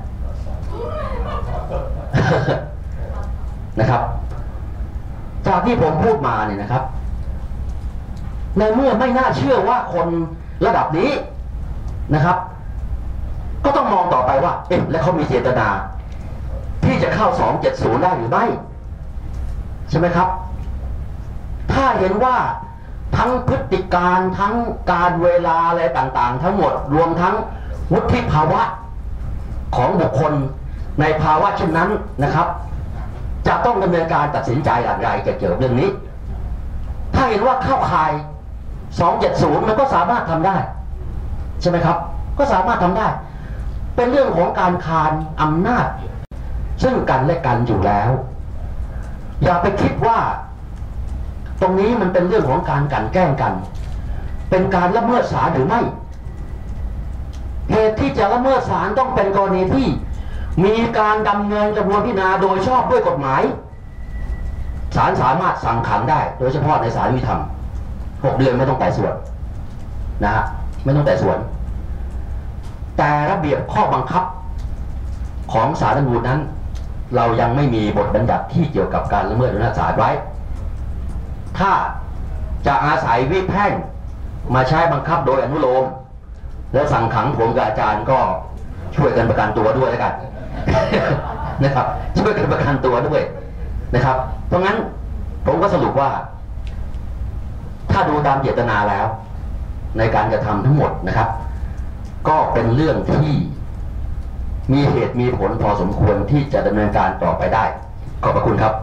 นะครับจากที่ผมพูดมาเนี่ยนะครับในเมื่อไม่น่าเชื่อว่าคนระดับนี้นะครับก็ต้องมองต่อไปว่าเอ๊ะแล้วเขามีเจตนาที่จะเข้าสองเจ็ดศูนย์ได้หรือไม่ใช่ไหมครับถ้าเห็นว่าทั้งพฤติการทั้งการเวลาอะไรต่างๆทั้งหมดรวมทั้งวุฒิภาวะของบุคคลในภาวะเช่นนั้นนะครับจะต้องดำเนินการตัดสินใจอย่างไรเกี่ยวกับเรื่องนี้ถ้าเห็นว่าเข้าข่ายสองเจ็ดศูนย์มันก็สามารถทำได้ใช่ไหมครับก็สามารถทำได้เป็นเรื่องของการคานอำนาจซึ่งกันและกันอยู่แล้วอย่าไปคิดว่าตรงนี้มันเป็นเรื่องของการกลั่นแกล้งกันเป็นการละเมิดศาลหรือไม่เหตุที่จะละเมิดศาลต้องเป็นกรณีที่มีการดำเนินกระบวนพิจารณาโดยชอบด้วยกฎหมายศาลสามารถสั่งขังได้โดยเฉพาะในศาลยุติธรรมหกเดือนไม่ต้องไต่สวนนะฮะไม่ต้องไต่สวนแต่ระเบียบข้อบังคับของศาลรัฐธรรมนูญนั้นเรายังไม่มีบทบัญญัติที่เกี่ยวกับการละเมิดอำนาจศาลไว้ถ้าจะอาศัยวิแพ่งมาใช้บังคับโดยอนุโลมและสั่งขังผมกับอาจารย์ก็ช่วยกันประกันตัวด้วยแล้วกัน นะครับช่วยกันประกันตัวด้วยนะครับเพราะงั้นผมก็สรุปว่าถ้าดูตามเจตนาแล้วในการกระทำทั้งหมดนะครับก็เป็นเรื่องที่มีเหตุมีผลพอสมควรที่จะดำเนินการต่อไปได้ขอบพระคุณครับ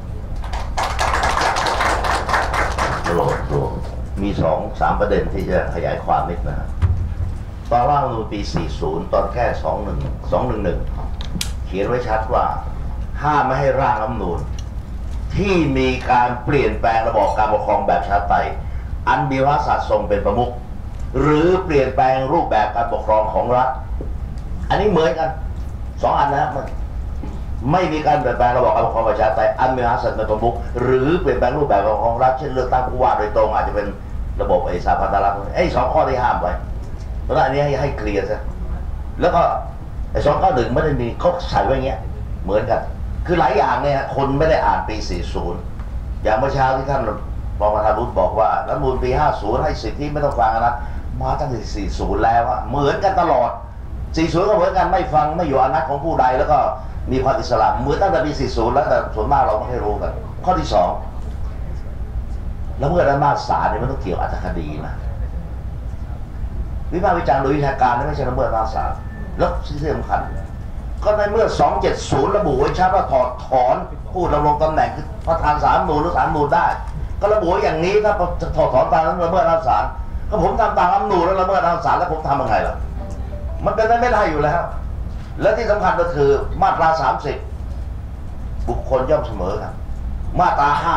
โหลดมีสองสามประเด็นที่จะขยายความนิดนะตอนร่างรัฐธรรมนูญปีสี่สิบตอนแค่สองหนึ่ง สองหนึ่งหนึ่งเขียนไว้ชัดว่าห้ามไม่ให้ร่างรัฐธรรมนูญที่มีการเปลี่ยนแปลงระบอบการปกครองแบบประชาธิปไตยอันมีพระมหากษัตริย์ทรงเป็นประมุขหรือเปลี่ยนแปลงรูปแบบการปกครองของรัฐอันนี้เหมือนกันสองอันนะมันไม่มีการเปลี่ยนแปลงระบอบการปกครองประชาธิปไตยอันมีพระมหากษัตริย์เป็นประมุขหรือเปลี่ยนแปลงรูปแบบของรัฐเช่นเลือกตั้งผู้ว่าโดยตรงอาจจะเป็นระบบไอ้สาพันธรัฐไอ้สองข้อที่ห้ามไว้เพราะอันนี้ให้ให้เคลียร์ซะแล้วก็ไอ้สองข้อหนึ่งไม่ได้มีเขาใส่ไว้อย่างเงี้ยเหมือนกันคือหลายอย่างเนี่ยคนไม่ได้อ่านปีสี่สิบอย่างเมื่อเช้าที่ท่านรองประธานรุตบอกว่ารัฐธรรมนูญปีห้าสิบให้สิทธิไม่ต้องฟังนะมาตั้งแต่สี่สิบแล้วอะเหมือนกันตลอดสี่สิบก็เหมือนกันไม่ฟังไม่อยู่อำนาจของผู้ใดแล้วก็มีความอิสระเหมือนตั้งแต่ปีสี่สิบแล้วแต่ส่วนมากเราไม่ให้รู้กันข้อที่สองแล้วเมื่ออำนาจศาลเนี่ยมันต้องเกี่ยวอัตคดีนะวิพากษ์วิจารณ์โดยวิชาการไม่ใช่ละเมิดอำนาจศาลแล้วที่สำคัญก็ในเมื่อสองเจ็ดศูนย์ระบุไว้ชัดว่าถอดถอนผู้ดำรงตำแหน่งคือประธานศาลรัฐธรรมนูญหรือศาลรัฐธรรมนูญได้ก็ระบุอย่างนี้ถ้าจะถอดถอนตามนั้นละเมิดอำนาจศาลก็ผมทำตามรัฐธรรมนูญแล้วละเมิดอำนาจศาลแล้วผมทำยังไงล่ะมันเป็นไปไม่ได้อยู่แล้วและที่สำคัญก็คือมาตราสามสิบบุคคลย่อมเสมอกันมาตราห้า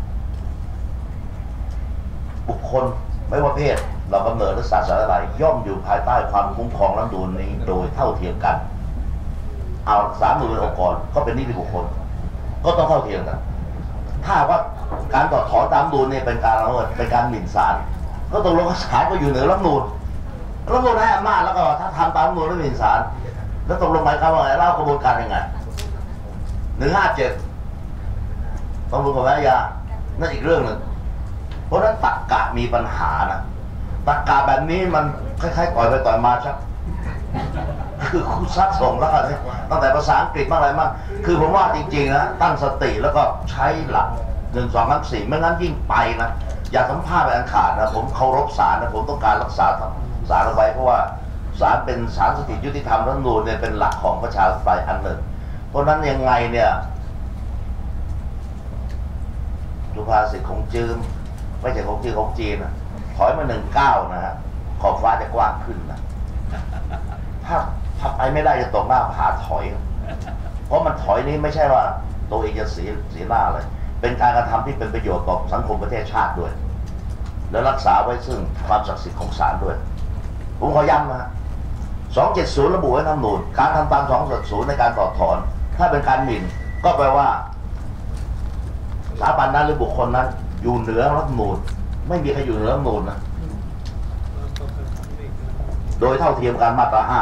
บุคคลไม่ว่าเพศเรากำเนิดหรือศาสนาอะไรย่อมอยู่ภายใต้ความคุ้มครองรัฐธรรมนูญนี้โดยเท่าเทียมกันเอาสามหน่วยเป็นองค์กรก็เป็นนิติบุคคลก็ต้องเท่าเทียมกันถ้าว่าการถอดถอนตามรัฐธรรมนูญเนี่ยเป็นการละเมิดเป็นการหมิ่นศาลก็ตกลงศาลก็อยู่เหนือรัฐธรรมนูญรัฐธรรมนูญให้อำนาจแล้วก็ถ้าทำตามรัฐธรรมนูญแล้วหมิ่นศาลแล้วตกลงหมายความว่าไงเล่ากระบวนการยังไงหนึ่งห้าเจ็ดต้องรู้กับแม่ยานั่นอีกเรื่องหนึ่งเพราะนั้นตรรกะมีปัญหานะตรรกะแบบนี้มันคล้ายๆต่อยไปต่อยมาชักคือคุณซัดส่งแล้วกันตั้งแต่ภาษาอังกฤษบ้างอะไรบ้างคือผมว่าจริงๆนะตั้งสติแล้วก็ใช้หลักหนึ่งสองสามสี่ไม่งั้นยิ่งไปนะอย่าสัมภาษณ์ไปอันขาดนะผมเคารพศาลนะผมต้องการรักษาศาลเอาไว้เพราะว่าศาลเป็นศาลสถิตยุติธรรมรัฐธรรมนูญเนี่ยเป็นหลักของประชาธิปไตยอันหนึ่งเพราะนั้นยังไงเนี่ยสุภาษิตของจีนไม่ใช่ของจีนของจีนนะถอยมาหนึ่งเก้านะฮะขอบฟ้าจะกว้างขึ้นนะถ้าถ้าไปไม่ได้จะตกหน้าผาถอย เพราะมันถอยนี้ไม่ใช่ว่าตัวเองจะเสียเสียหน้าเลย เป็นการกระทำที่เป็นประโยชน์ต่อสังคมประเทศชาติด้วย และรักษาไว้ซึ่งความศักดิ์สิทธิ์ของศาลด้วย ผมขอย้ำนะสองเจ็ดศูนย์ระบุไว้ในรัฐธรรมนูญการทำตามสองเจ็ดศูนย์ในการต่อถอน ถ้าเป็นการหมิ่นก็แปลว่าสถาบันนั้นหรือบุคคลนั้นอยู่เหนือรัฐธรรมนูญไม่มีใครอยู่เหนือรัฐธรรมนูญนะโดยเท่าเทียมกันมาตราห้า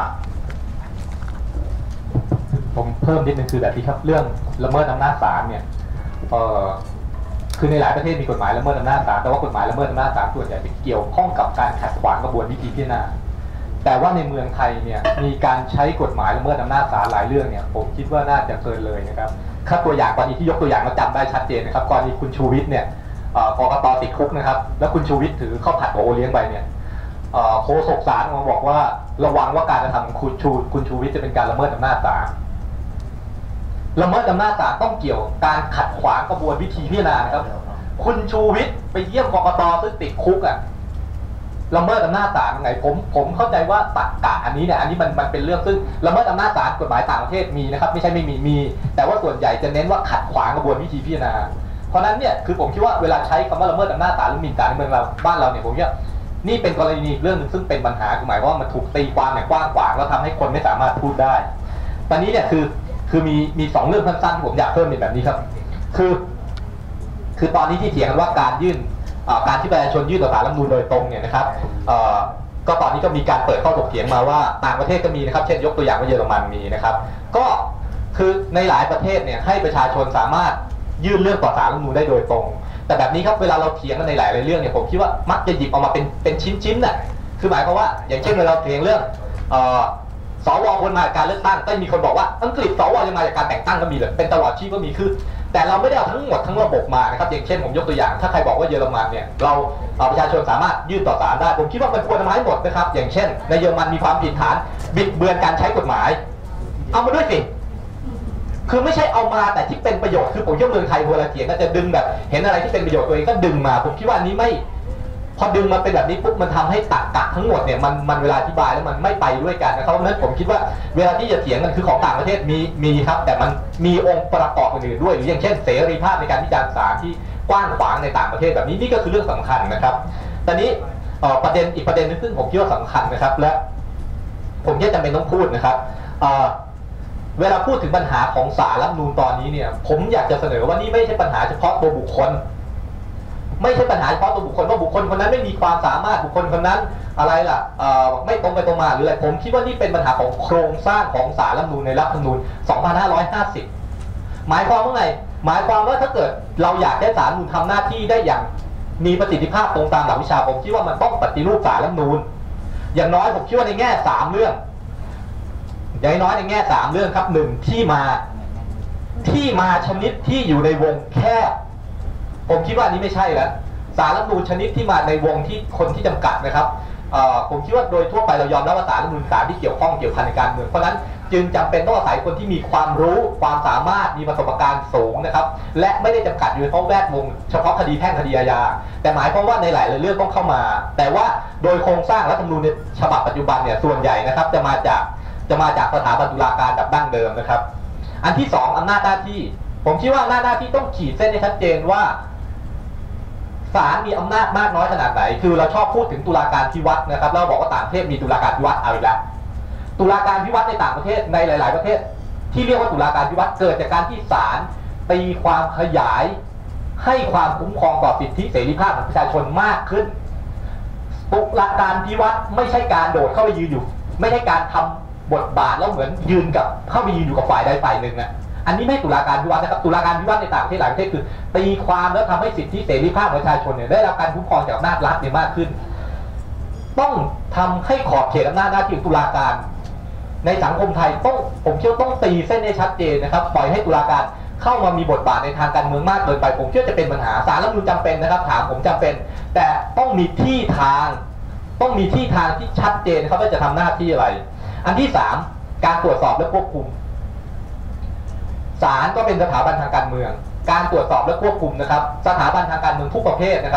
ผมเพิ่มนิดนึงคือแบบนี้ครับเรื่องละเมิดอำนาจศาลเนี่ยเอ่อคือในหลายประเทศมีกฎหมายละเมิดอำนาจศาลแต่ว่ากฎหมายละเมิดอำนาจศาลส่วนใหญ่จะเกี่ยวข้องกับการขัดขวางกระบวนวิธีพิจารณาแต่ว่าในเมืองไทยเนี่ยมีการใช้กฎหมายละเมิดอำนาจศาลหลายเรื่องเนี่ยผมคิดว่าน่าจะเกินเลยนะครับถ้าตัวอย่างกรณีที่ยกตัวอย่างมาจำได้ชัดเจนนะครับกรณีคุณชูวิทย์เนี่ยกกต.ติดคุกนะครับแล้วคุณชูวิทย์ถือข้าวผัดโอเลี้ยงไปเนี่ยโฆษกศาลมาบอกว่าระวังว่าการกระทำของคุณชูคุณชูวิทย์จะเป็นการละเมิดอำนาจศาลละเมิดอำนาจศาลต้องเกี่ยวการขัดขวางกระบวนวิธีพิจารณาครับคุณชูวิทย์ไปเยี่ยมกกต.ซึ่งติดคุกอ่ะละเมิดอำนาจศาลยังไงผมผมเข้าใจว่าตรรกะอันนี้เนี่ยอันนี้มันมันเป็นเรื่องซึ่งละเมิดอำนาจศาลกฎหมายต่างประเทศมีนะครับไม่ใช่ไม่มีมีแต่ว่าส่วนใหญ่จะเน้นว่าขัดขวางกระบวนวิธีพิจารณาเพราะนั้นเนี่ยคือผมคิดว่าเวลาใช้คำว่าละเมิดอำนาจศาลหรือหมิ่นศาลในเมืองเราบ้านเราเนี่ยผมว่านี่เป็นกรณีเรื่องนึงซึ่งเป็นปัญหาคือหมายว่ามันถูกตีความอย่างกว้างขวางแล้วทำให้คนไม่สามารถพูดได้ตอนนี้เนี่ยคือคือมีมีสองเรื่องสั้นๆที่ผมอยากเพิ่มเป็นแบบนี้ครับคือคือตอนนี้ที่เถียงกันว่าการยื่นการที่ประชาชนยื่นต่อศาลรัฐธรรมนูญโดยตรงเนี่ยนะครับก็ตอนนี้ก็มีการเปิดข้อถกเถียงมาว่าต่างประเทศก็มีนะครับเช่นยกตัวอย่างว่าเยอรมันมีนะครับก็คือในหลายประเทศเนี่ยให้ประชาชนสามารถยื่นเรื่องต่อศาลรัฐธรรมนูญได้โดยตรงแต่แบบนี้ครับเวลาเราเถียงกันในหลายๆเรื่องเนี่ยผมคิดว่ามักจะหยิบออกมาเป็นเป็นชิ้นๆน่ะคือหมายความว่าอย่างเช่นเวลาเราเถียงเรื่องสวคนมาจากการเลือกตั้งก็มีคนบอกว่าอังกฤษสวยังมาจากการแต่งตั้งก็มีเลยเป็นตลอดชีพก็มีคือแต่เราไม่ได้เอาทั้งหมดทั้งระบบมานะครับอย่างเช่นผมยกตัวอย่างถ้าใครบอกว่าเยอรมันเนี่ยเราประชาชนสามารถยื่นต่อศาลได้ผมคิดว่ามันควรทำให้หมดนะครับอย่างเช่นในเยอรมันมีความผิดฐานบิดเบือนการใช้กฎหมายเอามาด้วยสิคือไม่ใช่เอามาแต่ที่เป็นประโยชน์คือผมคิดว่าเมืองไทยเวลาเถียงก็จะดึงแบบเห็นอะไรที่เป็นประโยชน์ตัวเองก็ดึงมาผมคิดว่าอันนี้ไม่พอดึงมาเป็นแบบนี้ปุ๊บมันทำให้ตรรกะทั้งหมดเนี่ยมันมันเวลาอธิบายแล้วมันไม่ไปด้วยกันนะครับเพราะฉะนั้นผมคิดว่าเวลาที่จะเถียงกันคือของต่างประเทศมีมีครับแต่มันมีองค์ประกอบอื่นๆด้วยหรืออย่างเช่นเสรีภาพในการวิจารณ์ศาลที่กว้างขวางในต่างประเทศแบบนี้นี่ก็คือเรื่องสำคัญนะครับตอนนี้ประเด็นอีกประเด็นนึงซึ่งผมคิดว่าสำคัญนะครับและผมแค่จำเป็นต้องพูดนะครับเวลาพูดถึงปัญหาของศาลรัฐธรรมนูญตอนนี้เนี่ยผมอยากจะเสนอว่านี่ไม่ใช่ปัญหาเฉพาะตัวบุคคลไม่ใช่ปัญหาเฉพาะตัวบุคคลว่าบุคคลคนนั้นไม่มีความสามารถบุคคลคนนั้นอะไรล่ะไม่ตรงไปตรงมาหรืออะไรผมคิดว่านี่เป็นปัญหาของโครงสร้างของศาลรัฐธรรมนูญในรัฐธรรมนูญสองพันห้าร้อยห้าสิบหมายความว่าไงหมายความว่าถ้าเกิดเราอยากให้ศาลรัฐธรรมนูญทำหน้าที่ได้อย่างมีประสิทธิภาพตรงตามหลักวิชาผมคิดว่ามันต้องปฏิรูปศาลรัฐธรรมนูญอย่างน้อยผมคิดว่าในแง่สามเรื่องอย่างน้อยในแง่สามเรื่องครับหนึ่งที่มาที่มาชนิดที่อยู่ในวงแคบผมคิดว่าอันนี้ไม่ใช่แล้วศาลรัฐธรรมนูญชนิดที่มาในวงที่คนที่จำกัดนะครับผมคิดว่าโดยทั่วไปเรายอมรับว่าศาลรัฐธรรมนูญศาลที่เกี่ยวข้องเกี่ยวพันในการเมืองเพราะนั้นจึงจำเป็นต้องอาศัยคนที่มีความรู้ความสามารถมีประสบการณ์สูงนะครับและไม่ได้จำกัดอยู่เฉพาะแวดวงเฉพาะคดีแพ่งคดีอาญาแต่หมายความว่าในหลายเรื่องต้องเข้ามาแต่ว่าโดยโครงสร้างรัฐธรรมนูญในฉบับปัจจุบันเนี่ยส่วนใหญ่นะครับจะมาจากจะมาจากสถาบันตุลาการแบบดั้งเดิมนะครับอันที่สองอำนาจหน้าที่ผมคิดว่าอำนาจหน้าที่ต้องขีดเส้นให้ชัดเจนว่าศาลมีอำนาจมากน้อยขนาดไหนคือเราชอบพูดถึงตุลาการพิวัตรนะครับเราบอกว่าต่างประเทศมีตุลาการพิวัตรเอาอีกแล้วตุลาการพิวัตรในต่างประเทศในหลายๆประเทศที่เรียกว่าตุลาการพิวัตรเกิดจากการที่ศาลตีความขยายให้ความคุ้มครองต่อสิทธิเสรีภาพของประชาชนมากขึ้นตุลาการพิวัตรไม่ใช่การโดดเข้าไปยืนอยู่ไม่ใช่การทำบทบาทแล้วเหมือนยืนกับเข้าไปยืนอยู่กับฝ่ายใดฝ่ายหนึ่งนะอันนี้ไม่ตุลาการพิวัตรนะครับตุลาการพิวัตรในต่างประเทศหลายประเทศคือตีความแล้วทำให้สิทธิเสรีภาพประชาชนเนี่ยได้รับการคุ้มครองจากอำนาจรัฐเนี่ยมากขึ้นต้องทำให้ขอบเขตอำนาจหน้าที่ของตุลาการในสังคมไทยต้องผมเชื่อต้องตีเส้นให้ชัดเจนนะครับปล่อยให้ตุลาการเข้ามามีบทบาทในทางการเมืองมากเกินไปผมเชื่อจะเป็นปัญหาศาลรัฐธรรมนูญจำเป็นนะครับถามผมจำเป็นแต่ต้องมีที่ทางต้องมีที่ทางที่ชัดเจนเขาว่าจะทำหน้าที่อะไรอันที่สามการตรวจสอบและควบคุมศาลก็เป็นสถาบันทางการเมืองการตรวจสอบและควบคุมนะครับสถาบันทางการเมืองทุกประเภทนะครับ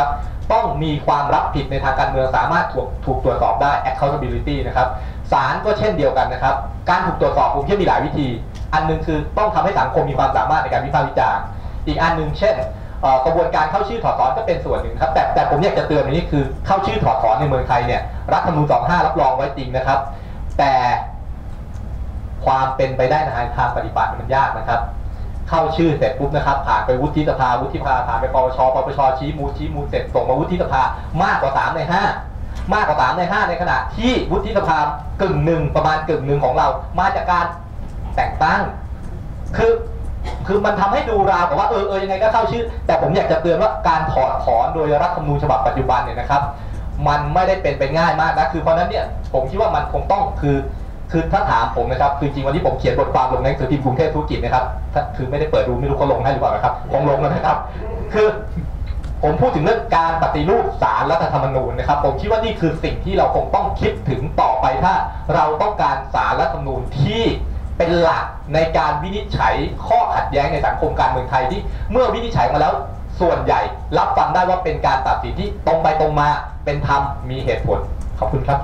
ต้องมีความรับผิดในทางการเมืองสามารถถูกถูกตรวจสอบได้ accountability นะครับศาลก็เช่นเดียวกันนะครับการถูกตรวจสอบผมเชื่อมีหลายวิธีอันนึงคือต้องทำให้สังคมมีความสามารถในการวิพากษ์วิจารณ์อีกอันนึงเช่นกระบวนการเข้าชื่อถอดถอนก็เป็นส่วนหนึ่งครับแต่แต่ผมอยากจะเตือนในนี้คือเข้าชื่อถอดถอนในเมืองไทยเนี่ยรัฐธรรมนูญสองห้ารับรองไว้จริงนะครับแต่ความเป็นไปได้ในทางปฏิบัติมันยากนะครับเข้าชื่อเสร็จปุ๊บนะครับผ่านไปวุฒิสภาวุฒิสภาผ่านไปปปชปปชชี้มูลชี้มูลเสร็จส่งมาวุฒิสภามากกว่าสามในห้ามากกว่าสามในห้าในขณะที่วุฒิสภากึ่งหนึ่งประมาณกึ่งหนึ่งของเรามาจากการแต่งตั้งคือคือมันทำให้ดูราวกับว่าเออเออยังไงก็เข้าชื่อแต่ผมอยากจะเตือนว่าการถอดถอนโดยรัฐธรรมนูญฉบับปัจจุบันเนี่ยนะครับมันไม่ได้เป็นไปง่ายมากนะคือเพราะนั้นเนี่ยผมคิดว่ามันคงต้องคือคือถ้าถามผมนะครับคือจริงวันนี้ผมเขียนบทความลงในหนังสือพิมพ์กรุงเทพธุรกิจนะครับคือไม่ได้เปิดดูไม่รู้เขาลงให้หรือเปล่านะครับคงลงแล้วนะครับคือผมพูดถึงเรื่องการปฏิรูปศาลรัฐธรรมนูญนะครับผมคิดว่านี่คือสิ่งที่เราคงต้องคิดถึงต่อไปถ้าเราต้องการศาลรัฐธรรมนูญที่เป็นหลักในการวินิจฉัยข้อขัดแย้งในสังคมการเมืองไทยที่เมื่อวินิจฉัยมาแล้วส่วนใหญ่รับฟังได้ว่าเป็นการตัดสินที่ตรงไปตรงมาเป็นธรรมมีเหตุผลขอบคุณครับ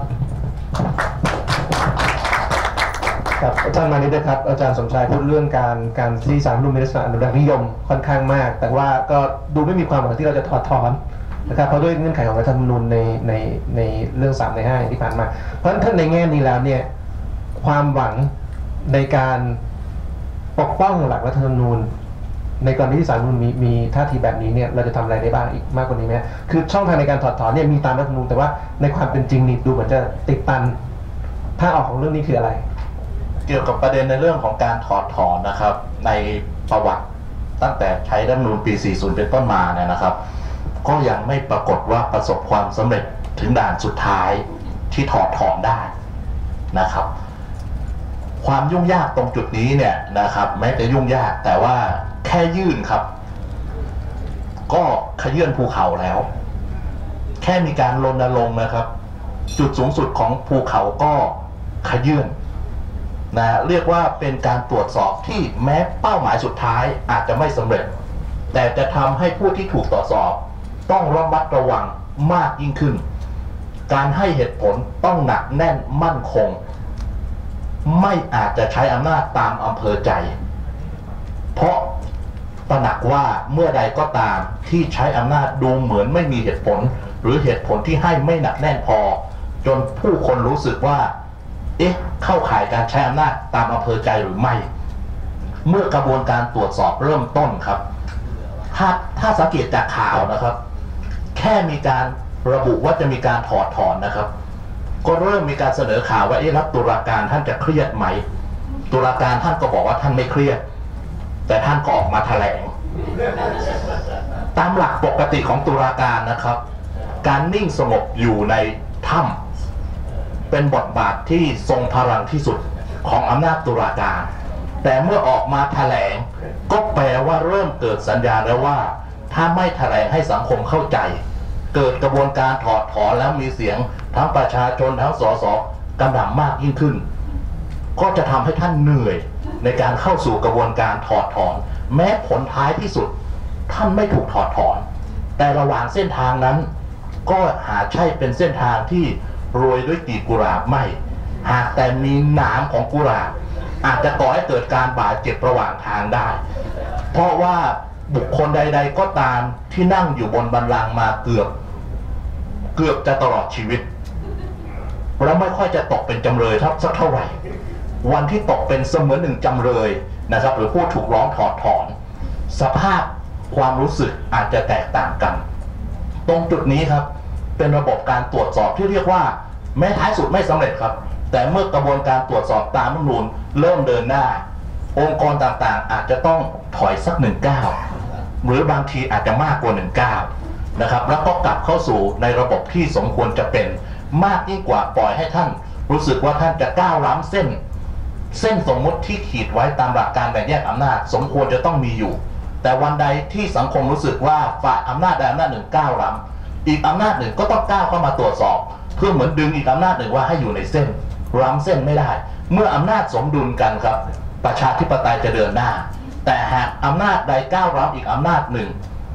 ครับอาจารย์มานิดนะครับอาจารย์สมชายพูดเรื่องการการที่ศาลรัฐธรรมนูญมีลักษณะอนุรักษ์นิยมค่อนข้างมากแต่ว่าก็ดูไม่มีความหวังที่เราจะถอดถอนนะครับเพราะด้วยเงื่อนไขของรัฐธรรมนูญในในในเรื่องสามในห้าที่ผ่านมาเพราะฉะนั้นท่านในแง่นี้แล้วเนี่ยความหวังในการปกป้องหลักรัฐธรรมนูญในกรณีที่ศาลรัฐธรรมนูญมีมีท่าทีแบบนี้เนี่ยเราจะทำอะไรได้บ้างอีกมากกว่านี้ไหมคือช่องทางในการถอดถอนเนี่ยมีตามรัฐธรรมนูญแต่ว่าในความเป็นจริงนี่ดูเหมือนจะติดตันถ้าออกของเรื่องนี้คืออะไรเกี่ยวกับประเด็นในเรื่องของการถอดถอนนะครับในประวัติตั้งแต่ใช้รัฐธรรมนูญปีสี่สิบเป็นต้นมาเนี่ยนะครับก็ยังไม่ปรากฏว่าประสบความสำเร็จถึงด่านสุดท้ายที่ถอดถอนได้นะครับความยุ่งยากตรงจุดนี้เนี่ยนะครับแม้จะยุ่งยากแต่ว่าแค่ยื่นครับก็ขยื่นภูเขาแล้วแค่มีการรณรงค์นะครับจุดสูงสุดของภูเขาก็ขยื่นนะเรียกว่าเป็นการตรวจสอบที่แม้เป้าหมายสุดท้ายอาจจะไม่สำเร็จแต่จะทำให้ผู้ที่ถูกตรวจสอบต้องระมัดระวังมากยิ่งขึ้นการให้เหตุผลต้องหนักแน่นมั่นคงไม่อาจจะใช้อำนาจตามอำเภอใจเพราะตระหนักว่าเมื่อใดก็ตามที่ใช้อำนาจดูเหมือนไม่มีเหตุผลหรือเหตุผลที่ให้ไม่หนักแน่นพอจนผู้คนรู้สึกว่าเอ๊ะเข้าข่ายการใช้อำนาจตามอำเภอใจหรือไม่เมื่อกระบวนการตรวจสอบเริ่มต้นครับถ้าถ้าสังเกตจากข่าวนะครับแค่มีการระบุว่าจะมีการถอดถอนนะครับก็เริ่มมีการเสนอข่าวว่าเอ๊ะรับตุลาการท่านจะเครียดไหมตุลาการท่านก็บอกว่าท่านไม่เครียดแต่ท่านก็ออกมาแถลงตามหลักปกติของตุลาการนะครับการนิ่งสงบอยู่ในถ้ำเป็นบทบาทที่ทรงพลังที่สุดของอำนาจตุลาการแต่เมื่อออกมาแถลงก็แปลว่าเริ่มเกิดสัญญาณแล้วว่าถ้าไม่แถลงให้สังคมเข้าใจเกิดกระบวนการถอดถอนแล้วมีเสียงทั้งประชาชนทั้งสสกำลังมากยิ่งขึ้นก็จะทำให้ท่านเหนื่อยในการเข้าสู่กระบวนการถอดถอนแม้ผลท้ายที่สุดท่านไม่ถูกถอดถอนแต่ระหว่างเส้นทางนั้นก็หาใช่เป็นเส้นทางที่โรยด้วยกลีบกุหลาบไม่หากแต่มีหนามของกุหลาบอาจจะก่อให้เกิดการบาดเจ็บระหว่างทางได้เพราะว่าบุคคลใดๆก็ตามที่นั่งอยู่บนบัลลังก์มาเกือบเกือบจะตลอดชีวิตแล้วไม่ค่อยจะตกเป็นจำเลยสักเท่าไหร่วันที่ตกเป็นเสมือนหนึ่งจำเลยนะครับหรือผู้ถูกร้องถอดถอนสภาพความรู้สึกอาจจะแตกต่างกันตรงจุดนี้ครับเป็นระบบการตรวจสอบที่เรียกว่าแม้ท้ายสุดไม่สำเร็จครับแต่เมื่อกระบวนการตรวจสอบตามรัฐธรรมนูญเริ่มเดินหน้าองค์กรต่างๆอาจจะต้องถอยสักหนึ่งก้าวหรือบางทีอาจจะมากกว่าหนึ่งก้าวนะครับแล้วก็กลับเข้าสู่ในระบบที่สมควรจะเป็นมากยิ่งกว่าปล่อยให้ท่านรู้สึกว่าท่านจะก้าวล้ำเส้นเส้นสมมุติที่ขีดไว้ตามหลักการแบ่งแยกอำนาจสมควรจะต้องมีอยู่แต่วันใดที่สังคมรู้สึกว่าฝ่ายอำนาจใดอำนาจหนึ่งก้าวล้ำอีกอำนาจหนึ่งก็ต้องก้าวเข้ามาตรวจสอบเพื่อเหมือนดึงอีกอำนาจหนึ่งว่าให้อยู่ในเส้นล้ำเส้นไม่ได้เมื่ออำนาจสมดุลกันครับประชาธิปไตยจะเดินหน้าแต่หากอำนาจใดก้าวล้ำอีกอำนาจหนึ่ง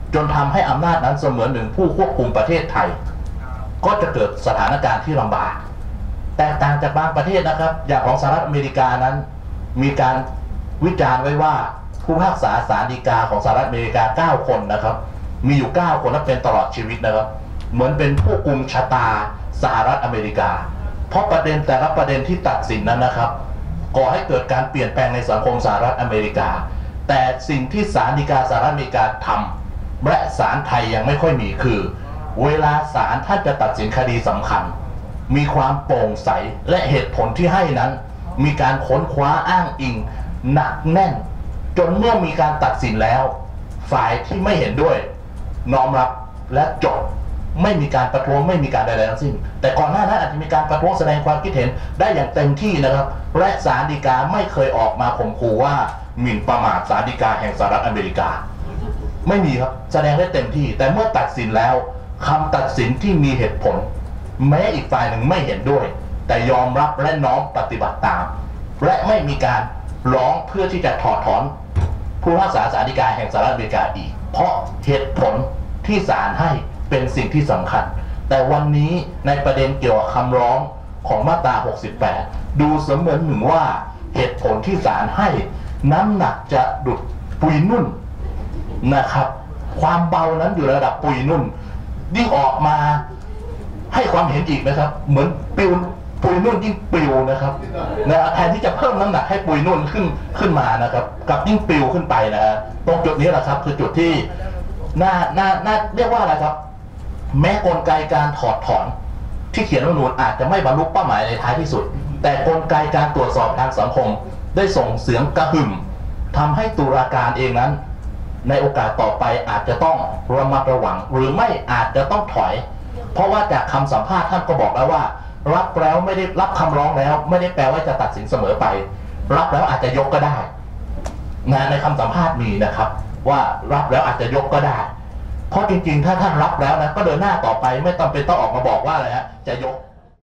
จนทำให้อำนาจนั้นเสมือนหนึ่งผู้ควบคุมประเทศไทย ก็จะเกิดสถานการณ์ที่ลำบากแตกต่างจากบางประเทศนะครับอย่างของสหรัฐอเมริกานั้นมีการวิจารณ์ไว้ว่าผู้พิพากษาศาลฎีกาของสหรัฐอเมริกาเก้าคนนะครับมีอยู่เก้าคนและเป็นตลอดชีวิตนะครับเหมือนเป็นผู้กุมชะตาสหรัฐอเมริกาเพราะประเด็นแต่ละประเด็นที่ตัดสินนั้นนะครับก่อให้เกิดการเปลี่ยนแปลงในสังคมสหรัฐอเมริกาแต่สิ่งที่ศาลฎีกาสหรัฐอเมริกาทำและศาลไทยยังไม่ค่อยมีคือเวลาศาลท่านจะตัดสินคดีสำคัญมีความโปร่งใสและเหตุผลที่ให้นั้นมีการค้นคว้าอ้างอิงหนักแน่นจนเมื่อมีการตัดสินแล้วฝ่ายที่ไม่เห็นด้วยน้อมรับและจบไม่มีการประท้วงไม่มีการใดๆทั้งสิ้นแต่ก่อนหน้านั้นอาจจะมีการประท้วงแสดงความคิดเห็นได้อย่างเต็มที่นะครับและศาลฎีกาไม่เคยออกมาข่มขู่ว่าหมิ่นประมาทศาลฎีกาแห่งสหรัฐอเมริกาไม่มีครับแสดงได้เต็มที่แต่เมื่อตัดสินแล้วคำตัดสินที่มีเหตุผลแม้อีกฝ่ายหนึ่งไม่เห็นด้วยแต่ยอมรับและน้อมปฏิบัติตามและไม่มีการร้องเพื่อที่จะถอดถอนผู้พิพากษาศาลฎีกาแห่งสหรัฐอเมริกาอีกเพราะเหตุผลที่ศาลให้เป็นสิ่งที่สำคัญแต่วันนี้ในประเด็นเกี่ยวกับคำร้องของมาตราหกสิบแปดดูเสมือนหนึ่งว่าเหตุผลที่ศาลให้น้ำหนักจะดุดปุยนุ่นนะครับความเบานั้นอยู่ระดับปุยนุ่นยิ่งออกมาให้ความเห็นอีกนะครับเหมือนปิวปุยนุ่นยิ่งปิวนะครับนะแทนที่จะเพิ่มน้ำหนักให้ปุยนุ่นขึ้นขึ้นมานะครับกับยิ่งปิวขึ้นไปนะฮะตรงจุดนี้แหละครับคือจุดที่น่าน่าน่าเรียกว่าอะไรครับแม้กลไกการถอดถอนที่เขียนรัฐธรรมนูญอาจจะไม่บรรลุเป้าหมายในท้ายที่สุดแต่กลไกการตรวจสอบทางสังคมได้ส่งเสียงกระหึ่มทำให้ตุลาการเองนั้นในโอกาสต่อไปอาจจะต้องระมัดระวังหรือไม่อาจจะต้องถอยเพราะว่าจากคำสัมภาษณ์ท่านก็บอกแล้วว่ารับแล้วไม่ได้รับคำร้องแล้วไม่ได้แปลว่าจะตัดสินเสมอไปรับแล้วอาจจะยกก็ได้นะในคำสัมภาษณ์มีนะครับว่ารับแล้วอาจจะยกก็ได้เพราะจริงๆถ้าท่านรับแล้วนะก็เดินหน้าต่อไปไม่ต้องเป็นต้องออกมาบอกว่าอะไรฮะจะยก